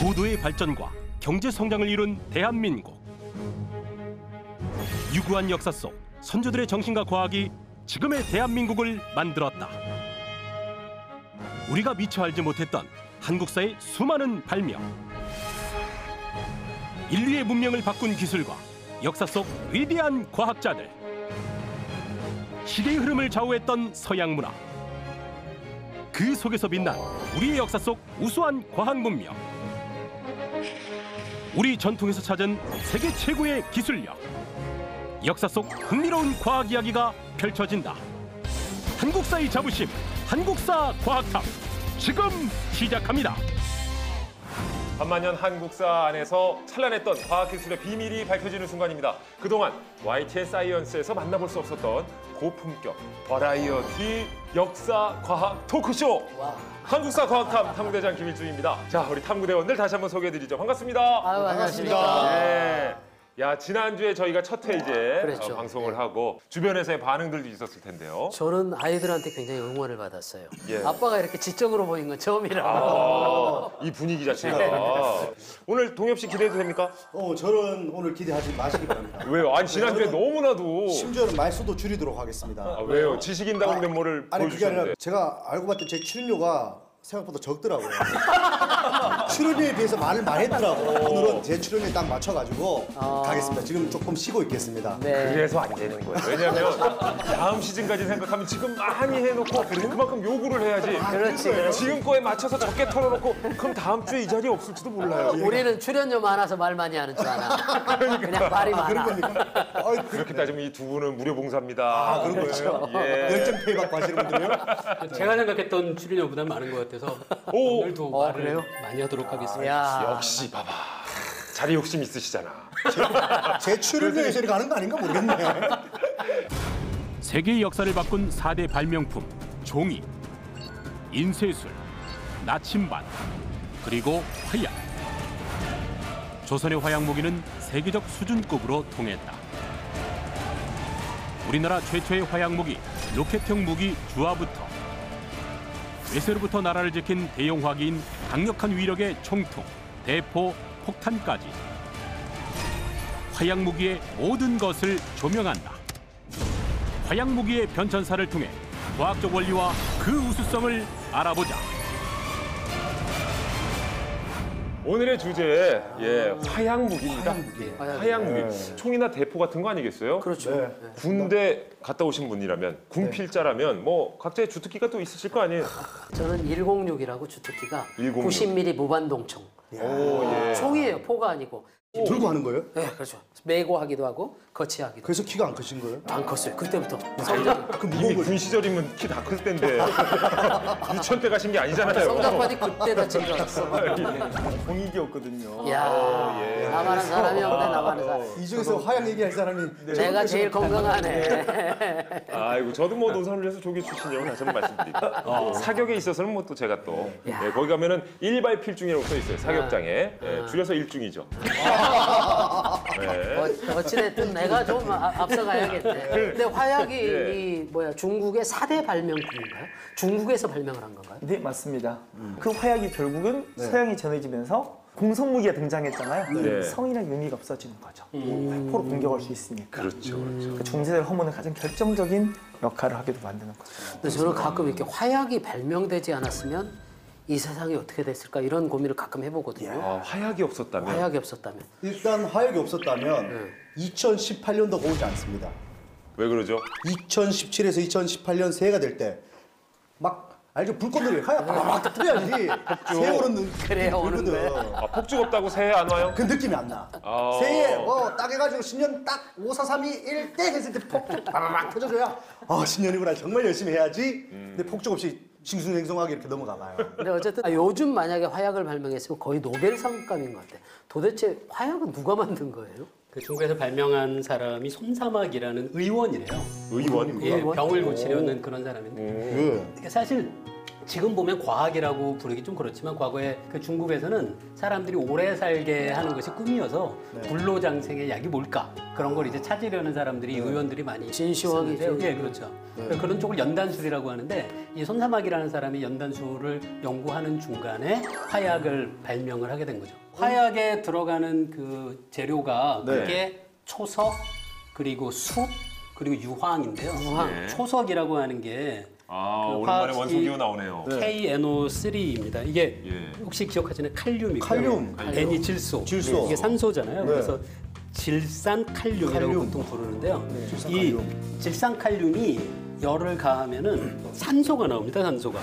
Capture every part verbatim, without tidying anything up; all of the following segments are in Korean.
고도의 발전과 경제 성장을 이룬 대한민국. 유구한 역사 속 선조들의 정신과 과학이 지금의 대한민국을 만들었다. 우리가 미처 알지 못했던 한국사의 수많은 발명, 인류의 문명을 바꾼 기술과 역사 속 위대한 과학자들, 시대의 흐름을 좌우했던 서양 문화, 그 속에서 빛난 우리의 역사 속 우수한 과학 문명, 우리 전통에서 찾은 세계 최고의 기술력, 역사 속 흥미로운 과학 이야기가 펼쳐진다. 한국사의 자부심, 한국사 과학탑, 지금 시작합니다. 반만년 한국사 안에서 찬란했던 과학기술의 비밀이 밝혀지는 순간입니다. 그동안 와이티엔 사이언스에서 만나볼 수 없었던 고품격 버라이어티 역사 과학 토크쇼. 와. 한국사 과학탑 탐구대장 김일중입니다. 자, 우리 탐구대원들 다시 한번 소개해드리죠. 반갑습니다. 아유, 반갑습니다. 네. 야, 지난주에 저희가 첫 회 이제 그렇죠. 어, 방송을 하고 주변에서의 반응들도 있었을 텐데요. 저는 아이들한테 굉장히 응원을 받았어요. 예. 아빠가 이렇게 지적으로 보인 건 처음이라고. 아, 이 분위기 자체가. 오늘 동엽 씨 기대해도 됩니까? 어, 저는 오늘 기대하지 마시기 바랍니다. 왜요? 아니, 지난주에 너무나도. 심지어는 말수도 줄이도록 하겠습니다. 아, 왜요? 지식인다운 면모를 아니 그게 아니라 보여주셨는데. 제가 알고 봤더니 제 출연료가 생각보다 적더라고요. 출연료에 비해서 말을 많이 했더라고. 오늘은 제 출연료에 딱 맞춰가지고 아. 가겠습니다. 지금 조금 쉬고 있겠습니다. 네. 그래서 안 되는 거예요. 왜냐면 다음 시즌까지 생각하면 지금 많이 해놓고 그만큼 요구를 해야지. 그렇지, 그렇지. 지금 거에 맞춰서 적게 털어놓고 그럼 다음 주에 이 자리에 없을지도 몰라요. 우리는 출연료 많아서 말 많이 하는 줄 알아. 그냥 말이 많아. 그런 겁니까? 아이, 그렇게 따지면 이 두 분은 무료 봉사입니다. 아, 그런 거예요? 예. 열정 페이받고 하시는 분들요? 제가 생각했던 출연료보다 많은 것 같아서 오. 오늘도 어, 말을 그래요? 많이 하도록 하겠습니다. 야. 역시 봐봐. 자리 욕심 있으시잖아. 제 출연료에 저리 가는 거 아닌가 모르겠네. 세계의 역사를 바꾼 사 대 발명품, 종이, 인쇄술, 나침반, 그리고 화약. 조선의 화약 무기는 세계적 수준급으로 통했다. 우리나라 최초의 화약 무기, 로켓형 무기 주화부터 외세로부터 나라를 지킨 대형 화기인 강력한 위력의 총통, 대포, 폭탄까지 화약 무기의 모든 것을 조명한다. 화약 무기의 변천사를 통해 과학적 원리와 그 우수성을 알아보자. 오늘의 주제, 예, 화약 무기입니다. 화약. 화약 무기. 총이나 대포 같은 거 아니겠어요? 그렇죠. 네. 네. 군대 갔다 오신 분이라면, 군필자라면 뭐 각자의 주특기가 또 있으실 거 아니에요? 저는 일공육이라고 주특기가 일공육. 구십 밀리미터 무반동총. 오, 예. 총이에요, 포가 아니고. 들고 하는 거예요? 네, 그렇죠. 메고 하기도 하고 거치하기도. 그래서 키가 안 크신 거예요? 안 컸어요. 그때부터. 성장, 그 이미 무거운 걸 군 시절이면 키 다 클 텐데 유치원 때 가신 게 아니잖아요. 성장판이 그때 다친 줄 알았어. 공익이었거든요. 야, 예. 나만한 사람이 없네, 나만한 사람. 이 중에서 화약 얘기할 사람이 내가 제일 건강하네. 아이고 저도 뭐 논산훈련소 조교 출신이라고 다시 한번 말씀드립니다. 어. 사격에 있어서는 뭐 또 제가 또 야. 네, 거기 가면은 일발필중이라고 써 있어요. 사격장에 네, 줄여서 일중이죠. 네. 어, 어찌됐든 내가 좀 아- 앞서가야겠네. 근데 화약이 예. 이 뭐야 중국의 사 대 발명품인가요? 중국에서 발명을 한 건가요? 네, 맞습니다. 그 화약이 결국은 서양에 전해지면서 공성무기가 등장했잖아요. 네. 성이나 의미가 없어지는 거죠. 백 퍼센트 공격할 수 있으니까. 그렇죠, 그렇죠. 그 중세대 허문의 가장 결정적인 역할을 하게도 만드는 거죠. 근데 저는 가끔 이렇게 화약이 발명되지 않았으면 이 세상이 어떻게 됐을까 이런 고민을 가끔 해보거든요. 아, 화약이 없었다면 화약이 없었다면. 일단 화약이 없었다면 이천십팔 년도가 오지 않습니다. 왜 그러죠? 이천십칠에서 이천십팔 년 새해가 될 때 막 알죠? 불꽃놀이 화약 막 터뜨려야지 새해오는 그래야 오는 거야. 아, 폭죽 없다고 새해 안 와요? 그 느낌이 안 나. 아. 새해 뭐 딱 해가지고 신년 딱 오, 사, 삼, 이, 일 때 했을 때 폭죽 바바박 터져줘야 아 신년이구나 정말 열심히 해야지. 근데 폭죽 없이 싱숭생숭하게 이렇게 넘어가봐요. 근데 어쨌든 아, 요즘 만약에 화약을 발명했으면 거의 노벨상감인 것 같아. 도대체 화약은 누가 만든 거예요? 그 중국에서 발명한 사람이 손사막이라는 의원이래요. 의원? 예, 병을 고치려는 그런 사람인데 예. 그러니까 사실 지금 보면 과학이라고 부르기 좀 그렇지만 과거에 그 중국에서는 사람들이 오래 살게 하는 것이 꿈이어서 불로장생의 약이 뭘까 그런 걸 이제 찾으려는 사람들이 의원들이 많이 진시황이 있었는데요. 예, 그렇죠. 그런 쪽을 연단술이라고 하는데 이 손사막이라는 사람이 연단술을 연구하는 중간에 화약을 발명을 하게 된 거죠. 화약에 들어가는 그 재료가 네. 그게 초석 그리고 숯 그리고 유황인데요. 유황. 네. 초석이라고 하는 게 아, 그 오랜만에 화학- 원소 기호 이- 나오네요. 케이 엔 오 쓰리입니다. 이게 예. 혹시 기억하시나요? 칼륨이고요. 칼륨. N이 질소. 질소. 이게 산소잖아요. 네. 그래서 질산칼륨이라고 칼륨. 보통 부르는데요. 질산칼륨. 이 질산칼륨이 열을 가하면은 산소가 나옵니다. 산소가.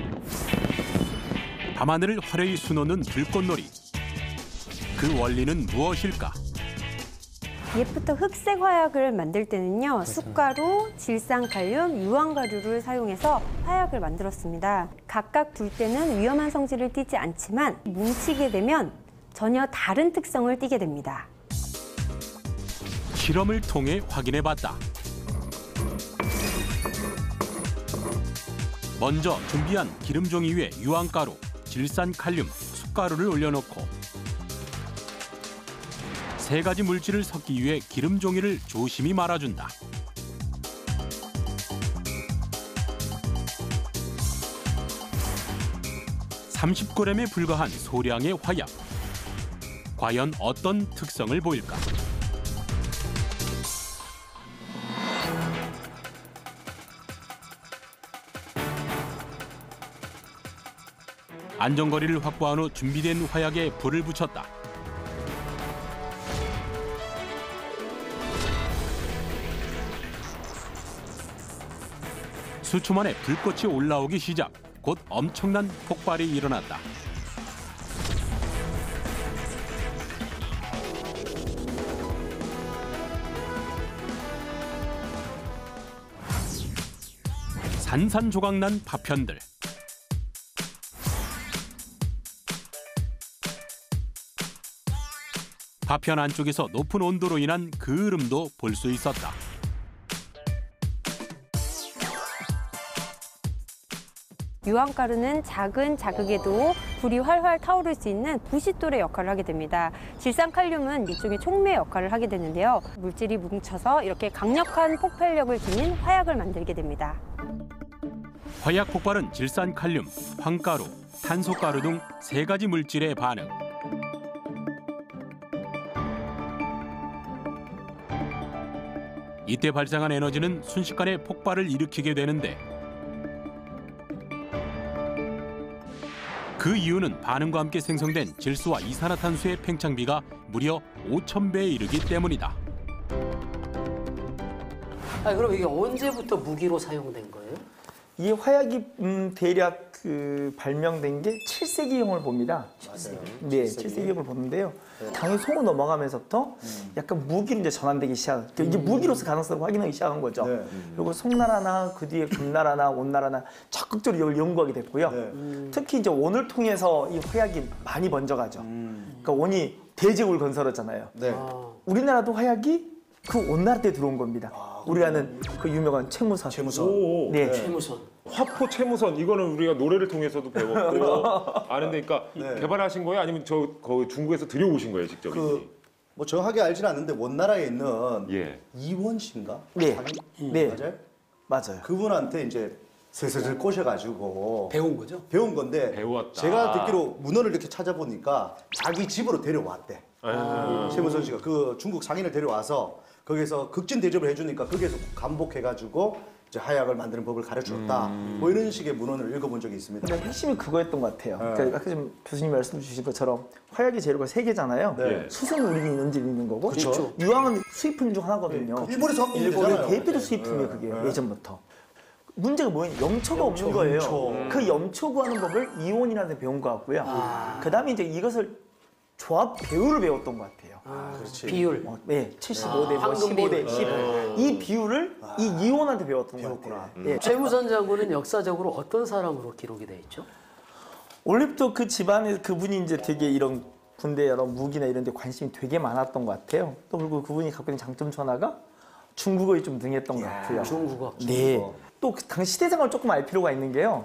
밤하늘을 화려히 수놓는 불꽃놀이. 그 원리는 무엇일까? 옛부터 흑색 화약을 만들 때는요, 숯가루, 질산칼륨, 유황가루를 사용해서 화약을 만들었습니다. 각각 둘 때는 위험한 성질을 띠지 않지만 뭉치게 되면 전혀 다른 특성을 띠게 됩니다. 실험을 통해 확인해봤다. 먼저 준비한 기름종이 위에 유황가루, 질산칼륨, 숯가루를 올려놓고 세 가지 물질을 섞기 위해 기름종이를 조심히 말아준다. 삼십 그램에 불과한 소량의 화약. 과연 어떤 특성을 보일까? 안전거리를 확보한 후 준비된 화약에 불을 붙였다. 수초 만에 불꽃이 올라오기 시작. 곧 엄청난 폭발이 일어났다. 산산조각난 파편들. 파편 안쪽에서 높은 온도로 인한 그을음도 볼 수 있었다. 유황가루는 작은 자극에도 불이 활활 타오를 수 있는 부싯돌의 역할을 하게 됩니다. 질산칼륨은 일종의 촉매 역할을 하게 되는데요. 물질이 뭉쳐서 이렇게 강력한 폭발력을 지닌 화약을 만들게 됩니다. 화약 폭발은 질산칼륨, 황가루, 탄소가루 등 세 가지 물질의 반응. 이때 발생한 에너지는 순식간에 폭발을 일으키게 되는데 그 이유는 반응과 함께 생성된 질소와 이산화탄소의 팽창비가 무려 오천 배에 이르기 때문이다. 아, 그럼 이게 언제부터 무기로 사용된 거예요? 이 화약이 음, 대략 그 발명된 게 칠 세기형을 봅니다. 네, 칠 세기형을 보는데요. 당연히 송으로 넘어가면서부터 약간 무기로 이제 전환되기 시작. 그러니까 이게 무기로서 가능성을 확인하기 시작한 거죠. 네. 그리고 송나라나 그 뒤에 금나라나 온나라나 적극적으로 이걸 연구하게 됐고요. 네. 특히 이제 원을 통해서 이 화약이 많이 번져가죠. 그러니까 원이 대제국을 건설했잖아요. 네. 아, 우리나라도 화약이 그 온나라 때 들어온 겁니다. 우리 아는 그 유명한 채무선. 채무선. 오, 네. 최무선. 화포 채무선 이거는 우리가 노래를 통해서도 배웠고 아는데 그러니까 네. 개발하신 거예요? 아니면 저 거 중국에서 들여오신 거예요, 직접? 그 뭐 정확하게 알지는 않는데 원나라에 있는 예. 이원 씨인가? 네. 자기- 네. 맞아요? 맞아요. 그분한테 이제 슬슬 꼬셔가지고 배운 거죠. 배운 건데 배웠다. 제가 듣기로 문헌을 이렇게 찾아보니까 자기 집으로 데려왔대. 아. 최무선 씨가 그 중국 상인을 데려와서 거기서 극진 대접을 해주니까 거기에서 감복해가지고 이제 하약을 만드는 법을 가르쳤다. 뭐 이런 식의 문헌을 읽어본 적이 있습니다. 근데 핵심이 그거였던 것 같아요. 네. 그러니까 아까 지금 교수님 말씀 주신 것처럼 화약의 재료가 세 개잖아요. 네. 수소는 우리는 인원질이 있는 거고, 그쵸. 유황은 수입품 중 하나거든요. 일본에서 갖고 온 일본의 거잖아요. 대표도 수입품이에요, 그게 네. 예전부터. 문제가 뭐예요? 염초가 없는 거예요. 염초. 그 염초 구하는 법을 이온이라는 데 배운 것 같고요. 아. 그다음에 이제 이것을 조합 배율을 배웠던 것 같아요. 아, 그렇지. 비율. 어, 네, 칠십오 대 뭐 황금 십오 대 비율. 십. 이 비율을 이 이온한테 배웠던 것 배웠구나. 같아요. 예. 최무선 장군은 역사적으로 어떤 사람으로 기록이 돼 있죠? 원래부터 그 집안에 그분이 이제 되게 이런 군대 여러 무기나 이런 데 관심이 되게 많았던 것 같아요. 또 그리고 그분이 갖고 있는 장점 중 하나가 중국어에 좀 능했던 것 같아요. 중국어. 네. 또 그 당시 시대상을 조금 알 필요가 있는 게요.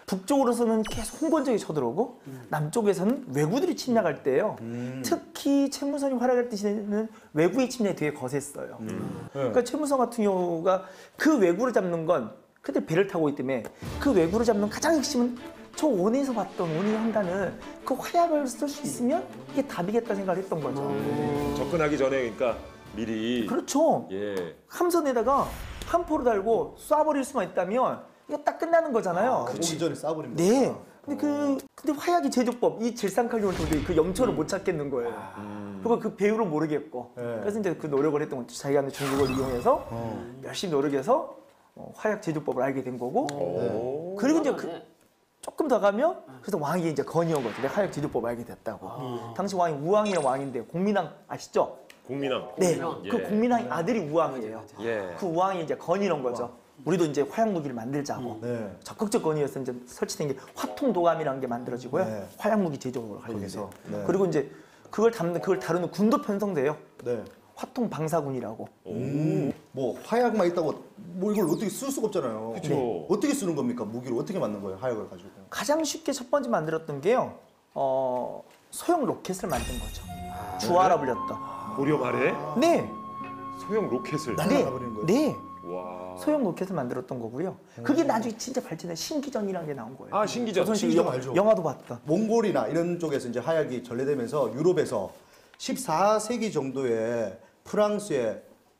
북쪽으로서는 계속 홍건적이 쳐들어오고 남쪽에서는 왜구들이 침략할 때예요. 특히 최무선이 활약할 때는 왜구의 침략이 되게 거셌어요. 그러니까 최무선 같은 경우가 그 왜구를 잡는 건 그때 배를 타고 있기 때문에 그 왜구를 잡는 가장 핵심은 저 원에서 봤던 원이 한다는 그 화약을 쓸 수 있으면 이게 답이겠다 생각을 했던 거죠. 접근하기 전에 그러니까 미리 그렇죠. 예. 함선에다가 한 포를 달고 쏴버릴 수만 있다면 이거 딱 끝나는 거잖아요. 오기 전에 쏴버립니다. 네. 근데 그 근데 화약의 제조법 이 질산칼륨을 통해 그 염초를 못 찾겠는 거예요. 그리고 그 배우를 모르겠고. 네. 그래서 이제 그 노력을 했던 거죠. 자기가 중국어를 이용해서 열심히 노력해서 어, 화약 제조법을 알게 된 거고. 오. 그리고 이제 그 조금 더 가면 그래서 왕이 이제 건의한 거죠. 내가 화약 제조법을 알게 됐다고. 당시 왕이 우왕이라는 왕인데 공민왕 아시죠? 공민왕. 네. 예. 그 공민왕의 아들이 우왕이에요. 예. 그 우왕이 이제 건의한 거죠. 우리도 이제 화약 무기를 만들자고. 네. 적극적 건의에서 이제 설치된 게 화통도감이라는 게 만들어지고요. 네. 화약 무기 제조업을 하게 거기서. 돼요. 네. 그리고 이제 그걸 담는 그걸 다루는 군도 편성돼요. 네. 화통 방사군이라고. 뭐 화약만 있다고 뭐 이걸 어떻게 쓸 수가 없잖아요. 그쵸. 네. 어떻게 쓰는 겁니까? 무기를 어떻게 만든 거예요? 화약을 가지고. 가장 쉽게 첫 번째 만들었던 게요. 어, 소형 로켓을 만든 거죠. 주화라 불렸던. 고려 말에 네. 소형 로켓을. 날- 네. 날아버리는 거예요? 네. 와. 소형 로켓을 만들었던 거고요. 그게 나중에 진짜 발전된 신기전이라는 게 나온 거예요. 아 신기전. 조선시대 신기전 영화, 알죠. 영화도 봤던. 몽골이나 이런 쪽에서 이제 화약이 전래되면서 유럽에서 십사 세기 정도에 프랑스의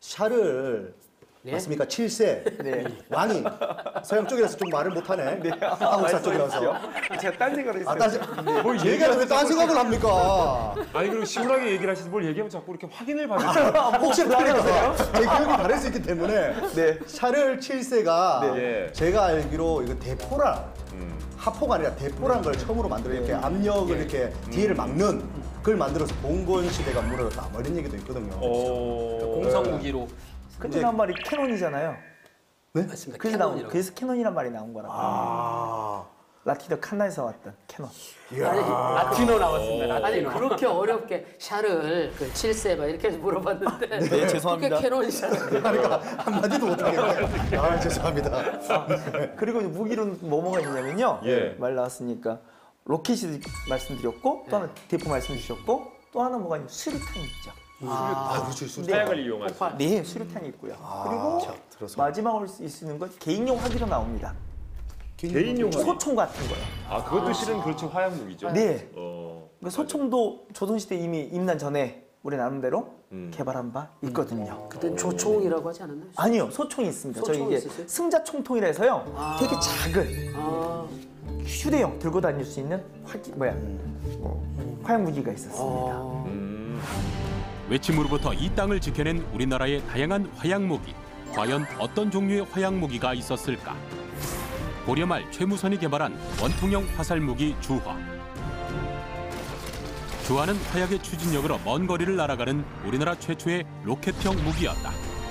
샤를 네? 맞습니까? 칠 세 네. 왕이 서양 쪽이라서 좀 말을 못하네. 한국사 쪽이라서. 제가 딴 생각을 했어요. 아, 딴 생- 뭘 얘기하면 왜딴 생각을 합니까? 아니 그리고 시원하게 얘기를 하시는데 뭘 얘기하면 자꾸 이렇게 확인을 받으세요. 혹시 그러니까 제 기억이 다를 수 있기 때문에 네. 샤를 칠 세가 네. 제가 알기로 이거 대포라 음. 하포가 아니라 대포란 걸 처음으로 만들어 이렇게 압력을 이렇게 뒤를 막는 그걸 만들어서 봉건 시대가 무너졌다 뭐 이런 얘기도 있거든요. 어. 공성 무기로 그때 나온 말이 캐논이잖아요. 맞습니다. 그래서 나온 캐논이라고. 그래서 캐논이란 말이 나온 거라고. 아, 라티더 칸나에서 왔던 캐논. 아니, 라틴어 나왔습니다. 아니 라틴어. 그렇게 어렵게 샤를 그 칠 세 막 이렇게 해서 물어봤는데 네, 죄송합니다. 그게 캐논이잖아요. 그러니까 한마디도 못하겠네. 아 죄송합니다. 그리고 이제 무기로는 뭐뭐가 있냐면요. 예. 말 나왔으니까 로켓이 말씀드렸고 또 하나 대포 말씀 주셨고 또 하나 뭐가 있냐 수류탄이 있죠. 아 그렇죠. 술. 화약을 이용한. 폭발. 네, 수류탄이 있고요. 그리고 자, 들어서. 마지막으로 쓸 수 있는 건 개인용 화기로 나옵니다. 개인용 화기. 소총 같은 거요. 아 그것도 실은 그렇죠 화약 무기죠. 네. 어. 그러니까 소총도 조선시대 이미 임난 전에 우리 나름대로 음. 개발한 바 있거든요. 그때 조총이라고 하지 않았나요? 아니요, 소총이 있습니다. 저희 소총이 이게 있으세요? 승자총통이라 해서요. 되게 작은 아, 휴대용 들고 다닐 수 있는 화기 뭐야 뭐, 화약 무기가 있었습니다. 음. 외침으로부터 이 땅을 지켜낸 우리나라의 다양한 화약 무기. 과연 어떤 종류의 화약 무기가 있었을까? 고려 말 최무선이 개발한 원통형 화살 무기 주화. 주화는 화약의 추진력으로 먼 거리를 날아가는 우리나라 최초의 로켓형 무기였다.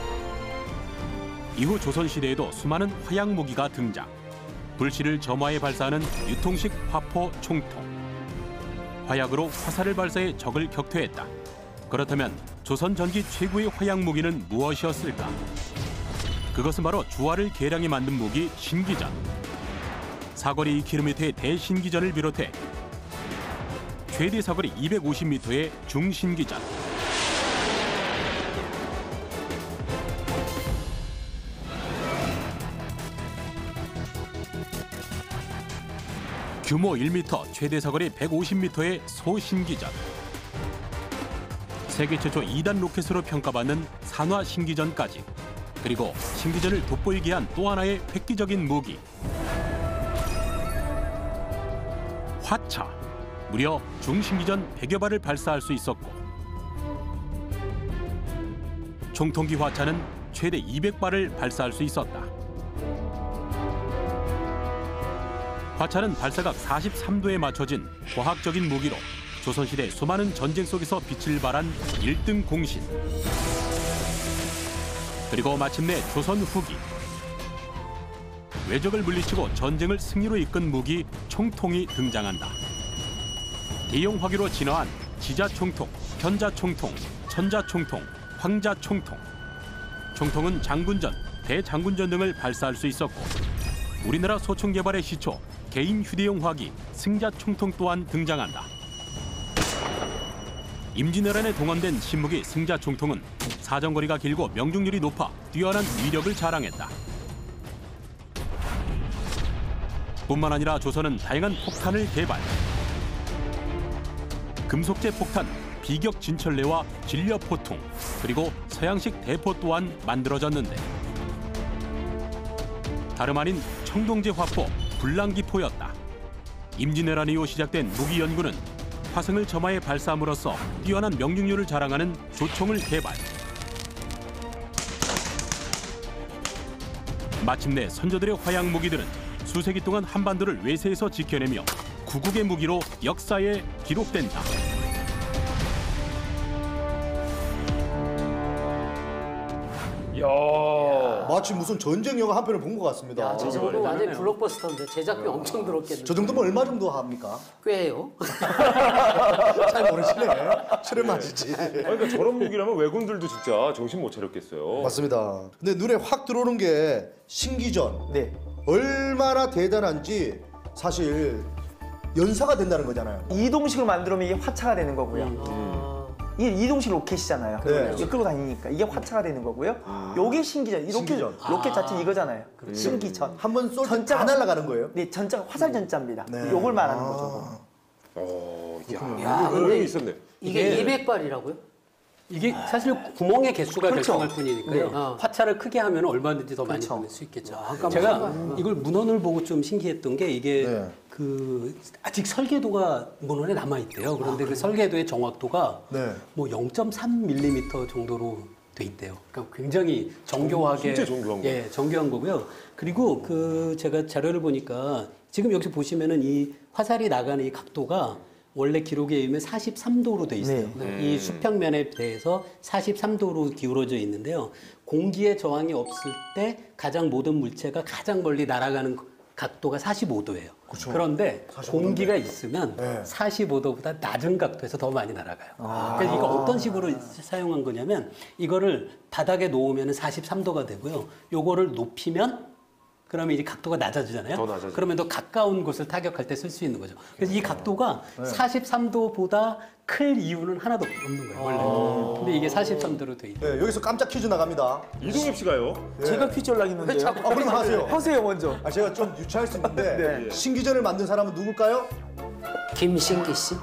이후 조선시대에도 수많은 화약 무기가 등장. 불씨를 점화해 발사하는 유통식 화포 총통. 화약으로 화살을 발사해 적을 격퇴했다. 그렇다면 조선 전기 최고의 화약 무기는 무엇이었을까? 그것은 바로 주화를 계량해 만든 무기 신기전. 사거리 이 킬로미터의 대신기전을 비롯해 최대 사거리 이백오십 미터의 중신기전. 규모 일 미터, 최대 사거리 백오십 미터의 소신기전. 세계 최초 이 단 로켓으로 평가받는 산화 신기전까지. 그리고 신기전을 돋보이게 한 또 하나의 획기적인 무기. 화차. 무려 중신기전 백여 발을 발사할 수 있었고 총통기 화차는 최대 이백 발을 발사할 수 있었다. 화차는 발사각 사십삼 도에 맞춰진 과학적인 무기로 조선시대 수많은 전쟁 속에서 빛을 발한 일 등 공신. 그리고 마침내 조선 후기. 외적을 물리치고 전쟁을 승리로 이끈 무기 총통이 등장한다. 대형 화기로 진화한 지자총통, 현자총통, 천자총통, 황자총통. 총통은 장군전, 대장군전 등을 발사할 수 있었고 우리나라 소총 개발의 시초 개인 휴대용 화기 승자 총통 또한 등장한다. 임진왜란에 동원된 신무기 승자 총통은 사정거리가 길고 명중률이 높아 뛰어난 위력을 자랑했다. 뿐만 아니라 조선은 다양한 폭탄을 개발. 금속재 폭탄, 비격 진철레와 진려 포통, 그리고 서양식 대포 또한 만들어졌는데 다름 아닌 청동제 화포, 불랑기포였다. 임진왜란 이후 시작된 무기 연구는 화성을 점화해 발사함으로써 뛰어난 명중률을 자랑하는 조총을 개발. 마침내 선조들의 화약 무기들은 수세기 동안 한반도를 외세에서 지켜내며 구국의 무기로 역사에 기록된다. 이야. 마치 무슨 전쟁 영화 한 편을 본 것 같습니다. 야, 저 정도 완전 블록버스터인데 제작비 엄청 들었겠네. 저 정도면 얼마 정도 합니까? 꽤요. 잘 모르시네. 출연 맛이지. 그러니까 저런 무기라면 왜군들도 진짜 정신 못 차렸겠어요. 맞습니다. 근데 눈에 확 들어오는 게 신기전. 네. 얼마나 대단한지 사실 연사가 된다는 거잖아요. 이동식을 만들면 이게 화차가 되는 거고요. 아, 이게 이동식 로켓이잖아요. 네. 이거 끌고 다니니까 이게 화차가 되는 거고요. 요게 신기전. 이 로켓, 신기전. 로켓 자체 이거잖아요. 신기전. 한 번 쏠 때 전자가- 다 날아가는 거예요? 네, 전자가 화살 전자입니다. 네. 요걸 말하는 아. 거죠. 어, 야, 야, 이거 근데 있었네. 이게 이게- 이백 발이라고요? 이게 사실 구멍의 개수가 그렇죠. 결정할 뿐이니까요. 네. 어. 화차를 크게 하면 얼마든지 더 많이 그렇죠. 보낼 수 있겠죠. 깜깜한 제가 순간. 이걸 문헌을 보고 좀 신기했던 게 이게 네. 그 아직 설계도가 문헌에 남아 있대요. 그런데 그 설계도의 정확도가 네. 뭐 영 점 삼 밀리미터 정도로 돼 있대요. 그러니까 굉장히 정교하게 진짜 정교한 거. 예, 정교한 거고요. 그리고 그 제가 자료를 보니까 지금 여기서 보시면은 이 화살이 나가는 이 각도가 원래 기록에 의하면 사십삼 도로 돼 있어요. 네. 이 수평면에 대해서 사십삼 도로 기울어져 있는데요. 공기의 저항이 없을 때 가장 모든 물체가 가장 멀리 날아가는 각도가 사십오 도예요. 그런데 공기가 있으면 네. 사십오 도보다 낮은 각도에서 더 많이 날아가요. 그래서 이거 어떤 식으로 사용한 거냐면 이거를 바닥에 놓으면 사십삼 도가 되고요. 요거를 높이면 그러면 이제 각도가 낮아지잖아요. 더 낮아지죠. 그러면 더 가까운 곳을 타격할 때 쓸 수 있는 거죠. 그래서 이 각도가 사십삼 도보다 클 이유는 하나도 없는 거예요, 원래. 근데 이게 사십삼 도로 돼 있어요. 네, 여기서 깜짝 퀴즈 나갑니다. 이동엽 씨가요? 제가 퀴즈 연락했는데요. 아, 그럼 하세요. 하세요 먼저. 아, 제가 좀 유치할 수 있는데 네. 신기전을 만든 사람은 누굴까요? 김신기 씨?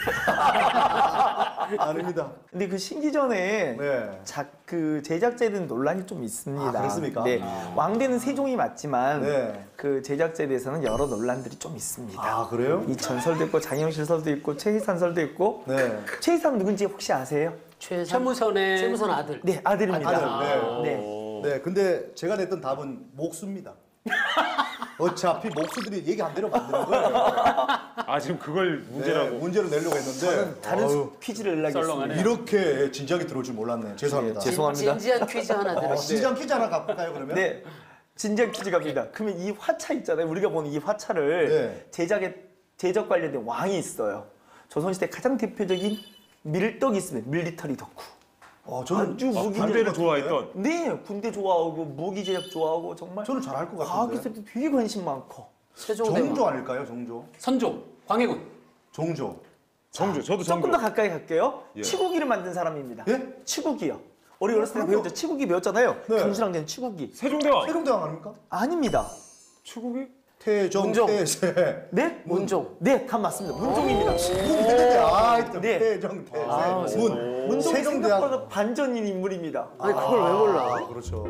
아닙니다. 근데 그 신기전에 네. 자, 그 제작자에 대한 논란이 좀 있습니다. 아, 그렇습니까? 네. 왕대는 세종이 맞지만 네. 그 제작자에 대해서는 여러 논란들이 좀 있습니다. 아, 그래요? 이 전설도 있고 장영실설도 있고 최희산설도 있고 네. 최희산 누군지 혹시 아세요? 최선, 최무선의 최무선 아들. 네, 아들입니다. 아들, 네. 네. 네, 근데 제가 냈던 답은 목수입니다. 어차피 목수들이 얘기 안 대로 만드는 거예요. 아, 지금 그걸 문제라고. 네, 문제로 내려고 했는데 다른 어휴, 퀴즈를 연락했습니다. 썰렁하네. 이렇게 진지하게 들어올 줄 몰랐네. 죄송합니다. 네, 죄송합니다. 진지한 퀴즈 하나 어, 드렸어요. 진지한 퀴즈 하나 갖볼까요, 그러면? 네. 진지한 퀴즈 갑니다. 그러면 이 화차 있잖아요. 우리가 보는 이 화차를 네. 제작에 제작 관련된 왕이 있어요. 조선시대 가장 대표적인 밀떡이 있습니다. 밀리터리 덕후. 어, 저는 아주 무기 군대를 제작- 좋아했던. 네, 군대 좋아하고 무기 제작 좋아하고 정말 저는 잘할 것 과학 같은데. 기술도 되게 관심 많고. 세종대왕. 정조 아닐까요, 정조? 선조, 광해군. 정조. 정조, 저도 조금 정조. 더 가까이 갈게요. 예. 치구기를 만든 사람입니다. 예? 치구기요. 우리 어렸을 때 그럼요. 배웠죠. 치구기 배웠잖아요. 네. 강수랑 된 치구기. 세종대왕. 세종대왕 아닙니까? 아닙니다. 추국이? 태종, 문종. 태세. 네? 문종. 네, 답 맞습니다. 문종입니다. 문종인데 아, 일단 네. 태종, 태세. 아, 문. 문종이 세종대왕. 생각보다 반전인 인물입니다. 아니 그걸 왜 몰라? 아, 그렇죠.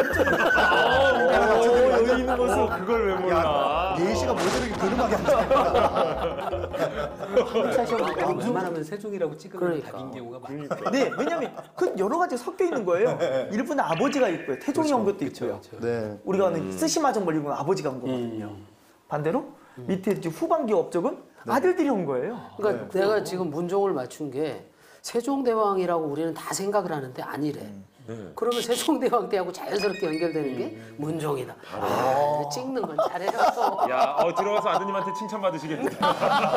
오, 여기 있는 모습. 어, 그걸 왜 몰라? 예시가 뭐 저렇게 그름하게 하냐. 한차 시험 웬만하면 세종이라고 찍으면 그러니까. 답인 경우가 많아요. 네, 왜냐면 그 여러 가지 섞여 있는 거예요. 일본에 아버지가 있고요. 태종이 온 것도 있고요. 네. 우리가 아는 스시마정 벌리고 아버지가 온 거거든요. 반대로 밑에 이제 후반기 업적은 아들들이 온 거예요. 그러니까 내가 지금 문종을 맞춘 게 세종대왕이라고 우리는 다 생각을 하는데 아니래. 그러면 세종대왕 때하고 자연스럽게 연결되는 게 문종이다. 아, 찍는 건 잘해서. 야, 어, 들어가서 아드님한테 칭찬 받으시겠다.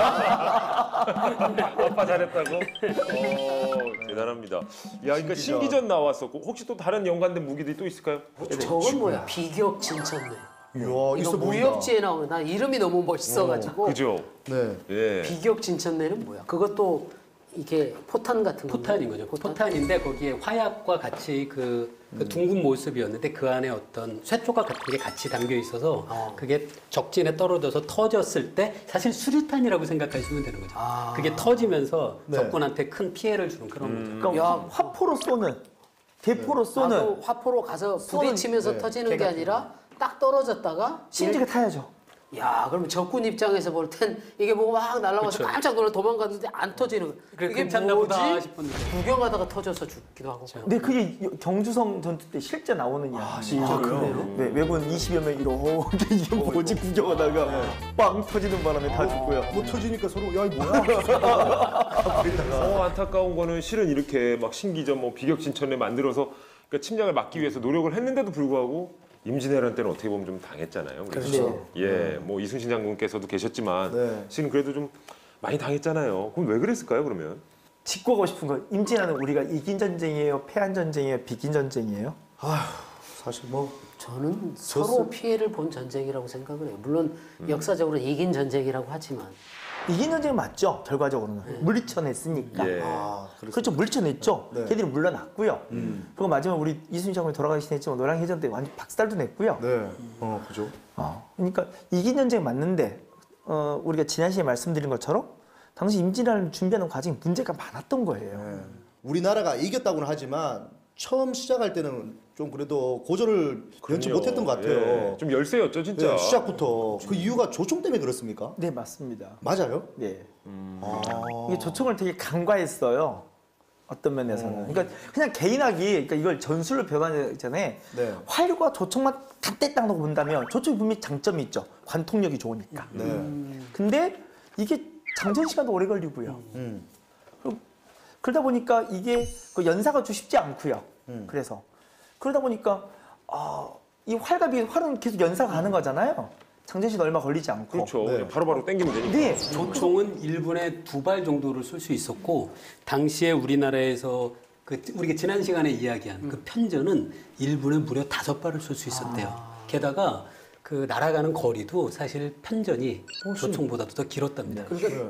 아빠 잘했다고? 어, 대단합니다. 야, 그러니까 신기전 나왔었고, 혹시 또 다른 연관된 무기들이 또 있을까요? 저건 뭐야? 비격 진천네. 이야, 이거 있어 보인다. 무협지에 나오는 나 이름이 너무 멋있어가지고 그죠? 네. 예. 비격 진천내는 뭐야? 그것도 이게 포탄 같은 거. 포탄인 거죠. 포탄인데 거기에 화약과 같이 그, 그 둥근 모습이었는데 그 안에 어떤 쇠조각 같은 게 같이 담겨 있어서 어. 그게 적진에 떨어져서 터졌을 때 사실 수류탄이라고 생각하시면 되는 거죠. 아. 그게 터지면서 네. 적군한테 큰 피해를 주는 그런 거죠. 그러니까 야. 화포로 쏘는, 대포로 쏘는 나도 화포로 가서 부딪히면서 네. 터지는 게 아니라 딱 떨어졌다가 심지가 타야죠. 야, 그럼 적군 입장에서 볼 땐 이게 보고 막 날아가서 그쵸. 깜짝 놀라 도망갔는데 안 터지는 거야. 그래, 이게 괜찮나 뭐지? 보다 싶었는데. 구경하다가 터져서 죽기도 하고. 근데 그게 경주성 전투 때 실제 나오는 이야기. 아, 진짜로요? 네, 외군 이십여 명 이렇게 이게 뭐지 구경하다가 빵 터지는 바람에 다 죽고요. 뭐 터지니까 서로 야 이거 뭐야? 어, 안타까운 거는 실은 이렇게 막 신기전 뭐 비격진천에 만들어서 그러니까 침략을 막기 위해서 노력을 했는데도 불구하고 임진왜란 때는 어떻게 보면 좀 당했잖아요. 그렇죠. 예, 뭐 이순신 장군께서도 계셨지만 네. 실은 그래도 좀 많이 당했잖아요. 그럼 왜 그랬을까요, 그러면? 짚고 가고 싶은 건 임진왜란은 우리가 이긴 전쟁이에요, 패한 전쟁이에요, 비긴 전쟁이에요? 사실 뭐 저는 서로 피해를 본 전쟁이라고 생각을 해요. 물론 역사적으로 이긴 전쟁이라고 하지만 이긴 전쟁은 맞죠, 결과적으로는. 물리쳐냈으니까. 예. 아, 그렇죠, 물리쳐냈죠. 네. 걔들이 물러났고요. 그리고 마지막에 우리 이순신 장군이 돌아가시긴 했지만 노량해전 때 완전 박살도 냈고요. 네. 어, 그죠. 어, 그러니까 이긴 전쟁 맞는데 어, 우리가 지난 시간에 말씀드린 것처럼 당시 임진왜란을 준비하는 과정에 문제가 많았던 거예요. 네. 우리나라가 이겼다고는 하지만 처음 시작할 때는 좀 그래도 고전을 연치 그럼요. 못했던 것 같아요. 예, 좀 열세였죠, 진짜. 네, 시작부터 그 이유가 조총 때문에 그렇습니까? 네, 맞습니다. 맞아요? 네. 아. 이게 조총을 되게 간과했어요. 어떤 면에서는. 그러니까 그냥 개인학이 그러니까 이걸 전술로 표현하기 전에 네. 활과 조총만 다 뗐다고 본다면 조총이 분명히 장점이 있죠. 관통력이 좋으니까. 네. 근데 이게 장전 시간도 오래 걸리고요. 음. 그러다 보니까 이게 그 연사가 좀 쉽지 않고요. 음. 그래서 그러다 보니까 아, 이 활과 비해 활은 계속 연사가 가는 거잖아요. 장전 시간 얼마 걸리지 않고. 그렇죠. 네. 그냥 바로바로 땡기면 되니까. 네. 조총은 일 분에 두 발 정도를 쏠 수 있었고 당시에 우리나라에서 그 우리가 지난 시간에 이야기한 그 편전은 일 분에 무려 다섯 발을 쏠 수 있었대요. 게다가 그 날아가는 거리도 사실 편전이 조총보다도 더 길었답니다. 그러니까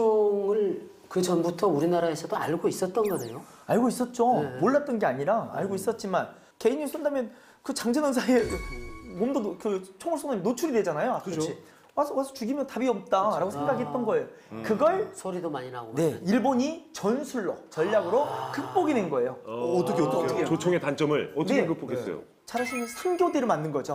조총을 그 전부터 우리나라에서도 알고 있었던 거네요. 알고 있었죠. 몰랐던 게 아니라 알고 있었지만 개인이 쏜다면 그 장전원 사이에 몸도 노- 그 총을 쏘면 노출이 되잖아요. 그죠. 와서 와서 죽이면 답이 없다라고 생각했던 거예요. 그걸 소리도 많이 나고. 네 일본이 전술로 전략으로 극복이 된 거예요. 어, 어떻게, 어떻게? 조총의 단점을 어떻게 네. 극복했어요? 잘하시면 삼교대를 만든 거죠.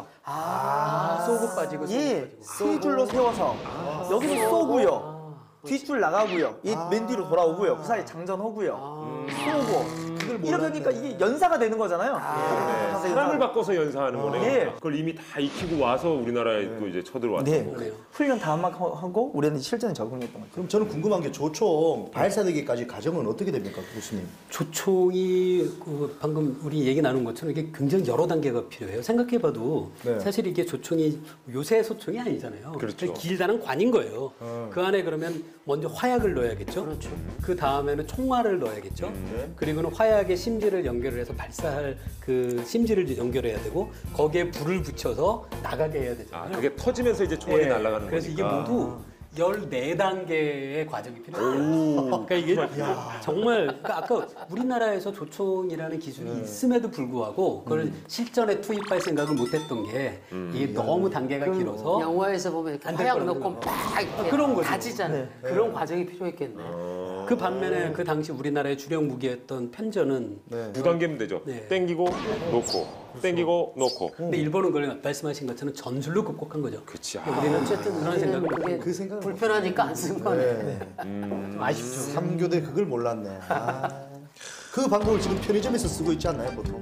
아, 쏘고 빠지고 쏘고 예, 빠지고. 세 줄로 세워서 여기서 쏘고요. 뒷줄 나가고요. 이 맨 뒤로 돌아오고요. 그 사이 장전하고요. 쏘고. 이렇게 하니까 이게 연사가 되는 거잖아요. 네. 사람을 바꿔서 연사하는 거네요. 예. 그걸 이미 다 익히고 와서 우리나라에 또 이제 쳐들어왔던 네. 거고. 훈련 다음 막 하고 우리는 실전에 적응했던 거죠. 그럼 저는 궁금한 게 조총 발사되기까지 과정은 어떻게 됩니까, 교수님? 조총이 그 방금 우리 얘기 나눈 것처럼 이게 굉장히 여러 단계가 필요해요. 생각해봐도 네. 사실 이게 조총이 요새 소총이 아니잖아요. 그렇죠. 길다란 관인 거예요. 어. 그 안에 그러면 먼저 화약을 넣어야겠죠. 그렇죠. 그 다음에는 총알을 넣어야겠죠. 그리고는 화약에 심지를 연결을 해서 발사할 그 심지를 연결해야 되고 거기에 불을 붙여서 나가게 해야 아, 되잖아요. 그게 터지면서 이제 총알이 예, 날아가는 그래서 거니까. 이게 모두 열네 단계의 과정이 필요해요. 그러니까 이게 정말 그러니까 아까 우리나라에서 조총이라는 기술이 있음에도 불구하고 그걸 실전에 투입할 생각을 못했던 게 이게 너무 단계가 길어서 영화에서 보면 이렇게 안될 화약 거라고 넣고 막 이렇게 그런 거죠. 다지잖아요. 그런 과정이 필요했겠네. 그 반면에 그 당시 우리나라의 주력 무기였던 편전은 두 단계면 되죠. 네. 땡기고 놓고, 땡기고 놓고. 근데 일본은 그걸 말씀하신 것처럼 전술로 극복한 거죠. 그치. 그러니까 우리는 어쨌든 그런 우리는 생각을 그게 그 생각을 불편하니까 안 쓴 거네. 네. 좀 아쉽죠. 삼교대 그걸 몰랐네. 아. 그 방법을 지금 편의점에서 쓰고 있지 않나요, 보통?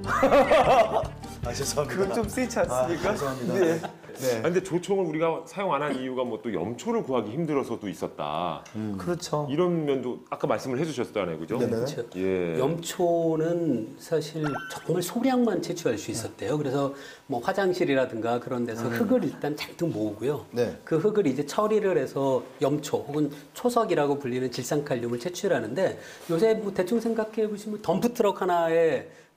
아, 죄송합니다. 그건 좀 세지 않습니까? 아, 죄송합니다. 네. 네. 아, 근데 조총을 우리가 사용 안 한 이유가 뭐 또 염초를 구하기 힘들어서도 있었다. 그렇죠. 이런 면도 아까 말씀을 해주셨잖아요, 그죠? 네네. 그렇죠. 예. 염초는 사실 정말 소량만 채취할 수 있었대요. 그래서 뭐 화장실이라든가 그런 데서 흙을 일단 잔뜩 모으고요. 네. 그 흙을 이제 처리를 해서 염초 혹은 초석이라고 불리는 질산칼륨을 채취를 하는데 요새 뭐 대충 생각해 보시면 덤프트럭 하나에 그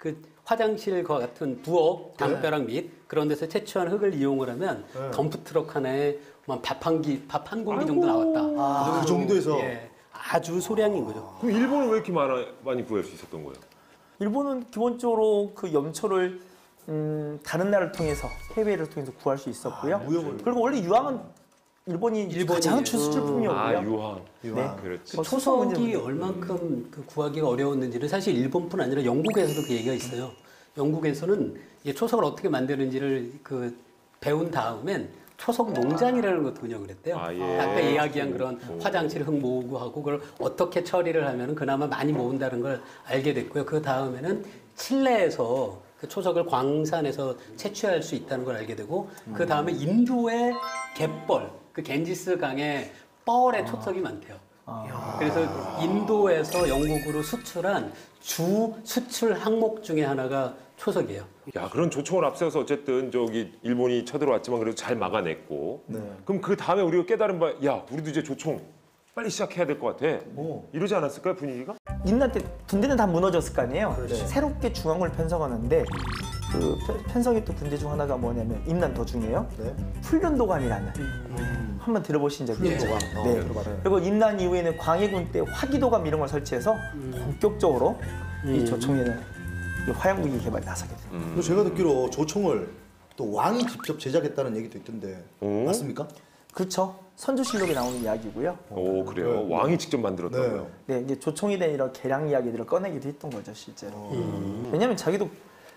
화장실과 같은 부엌, 담벼락 및 그런 데서 채취한 흙을 이용을 하면 덤프트럭 하나에 밥 한 기, 밥 한 공기 정도 나왔다. 아, 그 정도에서 예, 아주 소량인 거죠. 그럼 일본은 왜 이렇게 많아, 많이 구할 수 있었던 거예요? 일본은 기본적으로 그 염초를 음, 다른 나라를 통해서 해외를 통해서 구할 수 있었고요. 아, 무역을. 그리고 원래 유황은 일본이 가장 최수출품이었고요. 아, 유황. 네. 그렇지. 그 초석이 얼만큼 그 구하기가 어려웠는지는 사실 일본뿐 아니라 영국에서도 그 얘기가 있어요. 영국에서는 이 초석을 어떻게 만드는지를 그 배운 다음엔 초석 농장이라는 것도 운영을 했대요. 아, 예. 아까 이야기한 그런 화장실 흙 모으고 하고 그걸 어떻게 처리를 하면 그나마 많이 모은다는 걸 알게 됐고요. 그 다음에는 칠레에서 그 초석을 광산에서 채취할 수 있다는 걸 알게 되고 그 다음에 인도의 갯벌, 그 겐지스 강에 뻘에 초석이 많대요. 그래서 인도에서 영국으로 수출한 주 수출 항목 중에 하나가 초석이에요. 야, 그런 조총을 앞세워서 어쨌든 저기 일본이 쳐들어왔지만 그래도 잘 막아냈고. 네. 그럼 그 다음에 우리가 깨달은 바, 야, 우리도 이제 조총 빨리 시작해야 될 것 같아. 오. 이러지 않았을까요, 분위기가? 인난 때 군대는 다 무너졌을 거 아니에요. 새롭게 중앙을 편성하는데 그 편- 편성했던 군대 중 하나가 뭐냐면 인난 도중이에요. 네. 훈련도감이라는 한번 들어보신 적이 있죠. 훈련도감. 어, 네. 들어봤어요. 그리고 인난 이후에는 광해군 때 화기도감 이런 걸 설치해서 본격적으로 이 조총에는 이 화약무기 개발에 나서게 돼요. 그리고 제가 듣기로 조총을 또 왕이 직접 제작했다는 얘기도 있던데 오. 맞습니까? 그렇죠. 선조실록에 나오는 이야기고요. 오, 그래요? 네. 왕이 직접 만들었다고요? 네. 네, 이제 조총에 대한 이런 개량 이야기들을 꺼내기도 했던 거죠, 실제로. 왜냐하면 자기도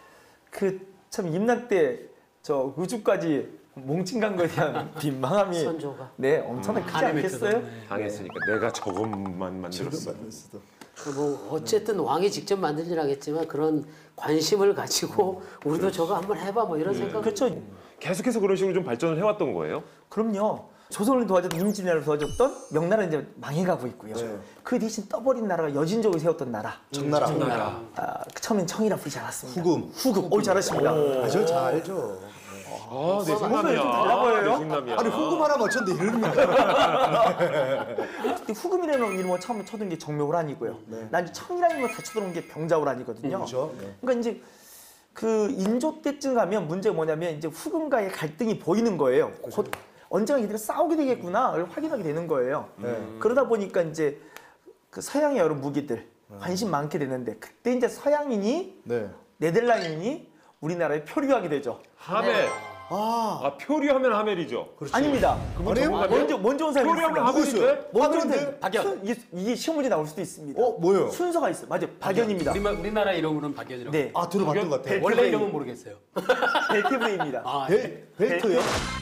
그 참 임난 때 저 우주까지 몽칭간 거에 대한 민망함이 선조가. 네 엄청나게 크지 간의 않겠어요? 맺혀서, 네. 당했으니까 내가 저것만 만들었어. 그 뭐 어쨌든 왕이 직접 만들진 않겠지만 그런 관심을 가지고 우리도 저거 한번 해봐 뭐 이런 생각. 그렇죠. 계속해서 그런 식으로 좀 발전을 해왔던 거예요? 그럼요. 조선을 도와줬던 임진왜란을 도와줬던 명나라는 이제 망해가고 있고요. 네. 그 대신 떠버린 나라가 여진족을 세웠던 나라. 청나라. 청나라. 아, 처음엔 청이라 부르지 않았습니다. 후금. 후금. 오, 잘하십니다. 아, 저잘 알죠. 아, 내 좀 달라 생남이야. 보여요? 내 생남이야. 아니 후금 하나 맞췄는데 이러니까. 근데 후금이라는 이름을 처음에 쳐둔 게 정묘호란이고요. 난 이제 청이라는 이름을 다 쳐둔 게 병자호란이거든요. 그렇죠. 네. 그러니까 이제 그 인조 때쯤 가면 문제가 뭐냐면 이제 후금과의 갈등이 보이는 거예요. 곧 언젠가 이들이 싸우게 되겠구나를 확인하게 되는 거예요. 네. 그러다 보니까 이제 그 서양의 여러 무기들 관심 많게 되는데 그때 이제 서양인이 네. 네덜란드인이 우리나라에 표류하게 되죠. 하멜. 아, 아, 표류하면 하멜이죠. 그렇지. 아닙니다. 아니에요? 먼저 먼저 온 사람이 표류하면 있습니다. 하멜이 있어요? 돼? 먼저 온 박연인데? 사람이 박연. 이게, 이게 시험 문제 나올 수도 있습니다. 어, 뭐예요? 순서가 있어요. 맞아요. 박연입니다. 우리마, 우리나라 이름으로는 박연이라고. 네. 아, 들어봤던 것 같아요. 원래 이름은 모르겠어요. 벨트브레입니다. 아, 벨, 벨트요?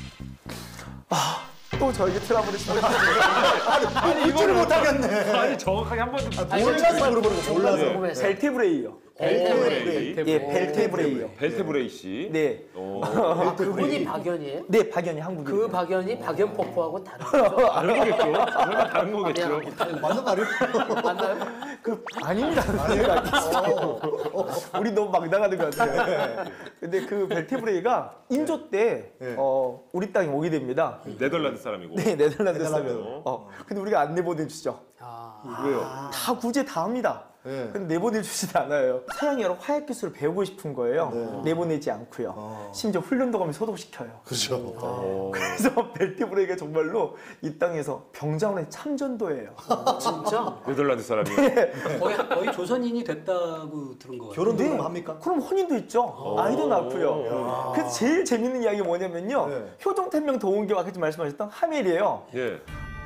또 저에게 트러블을 시작합니다. 아니, 이거를 못하겠네. 아니, 정확하게 한 번 좀. 몰라서 물어보는 거 몰라서. 궁금해서. 벨테브레이요. 벨테브레이. 예, 벨테브레이요. 벨테브레이 씨. 네. 어, 아, 그분이 박연이에요? 네, 박연이 한국인. 그 박연이 박연 폭포하고 다른 거죠? 다른 거겠죠? 설마 다른 거겠죠? 아니야, 다른 거. 완전 다르고. 맞나요? 그 아닙니다. 우리 너무 막 나가는 것 같아요. 근데 그 벨테브레이가 인조 때 네. 어, 우리 땅에 오게 됩니다. 네덜란드 사람이고. 네, 네덜란드 네덜란드. 사람. 어, 근데 우리가 안 내보내주죠. 아, 왜요? 다 구제 다 합니다. 네. 근데 내보내주지도 않아요. 서양이 여러 화약 기술을 배우고 싶은 거예요. 네. 내보내지 않고요. 어. 심지어 훈련도 가면 소독시켜요. 그렇죠. 어. 그래서 벨테브레이가 정말로 이 땅에서 병자원의 참전도예요. 진짜? 네덜란드 사람이. 거의, 거의 조선인이 됐다고 들은 거 같아요. 결혼도 네. 그럼 합니까? 그럼 혼인도 있죠. 아이도 낳고요. 그래서 제일 재밌는 이야기 뭐냐면요. 네. 효종태명 도운교 아까 좀 말씀하셨던 하멜이에요. 예.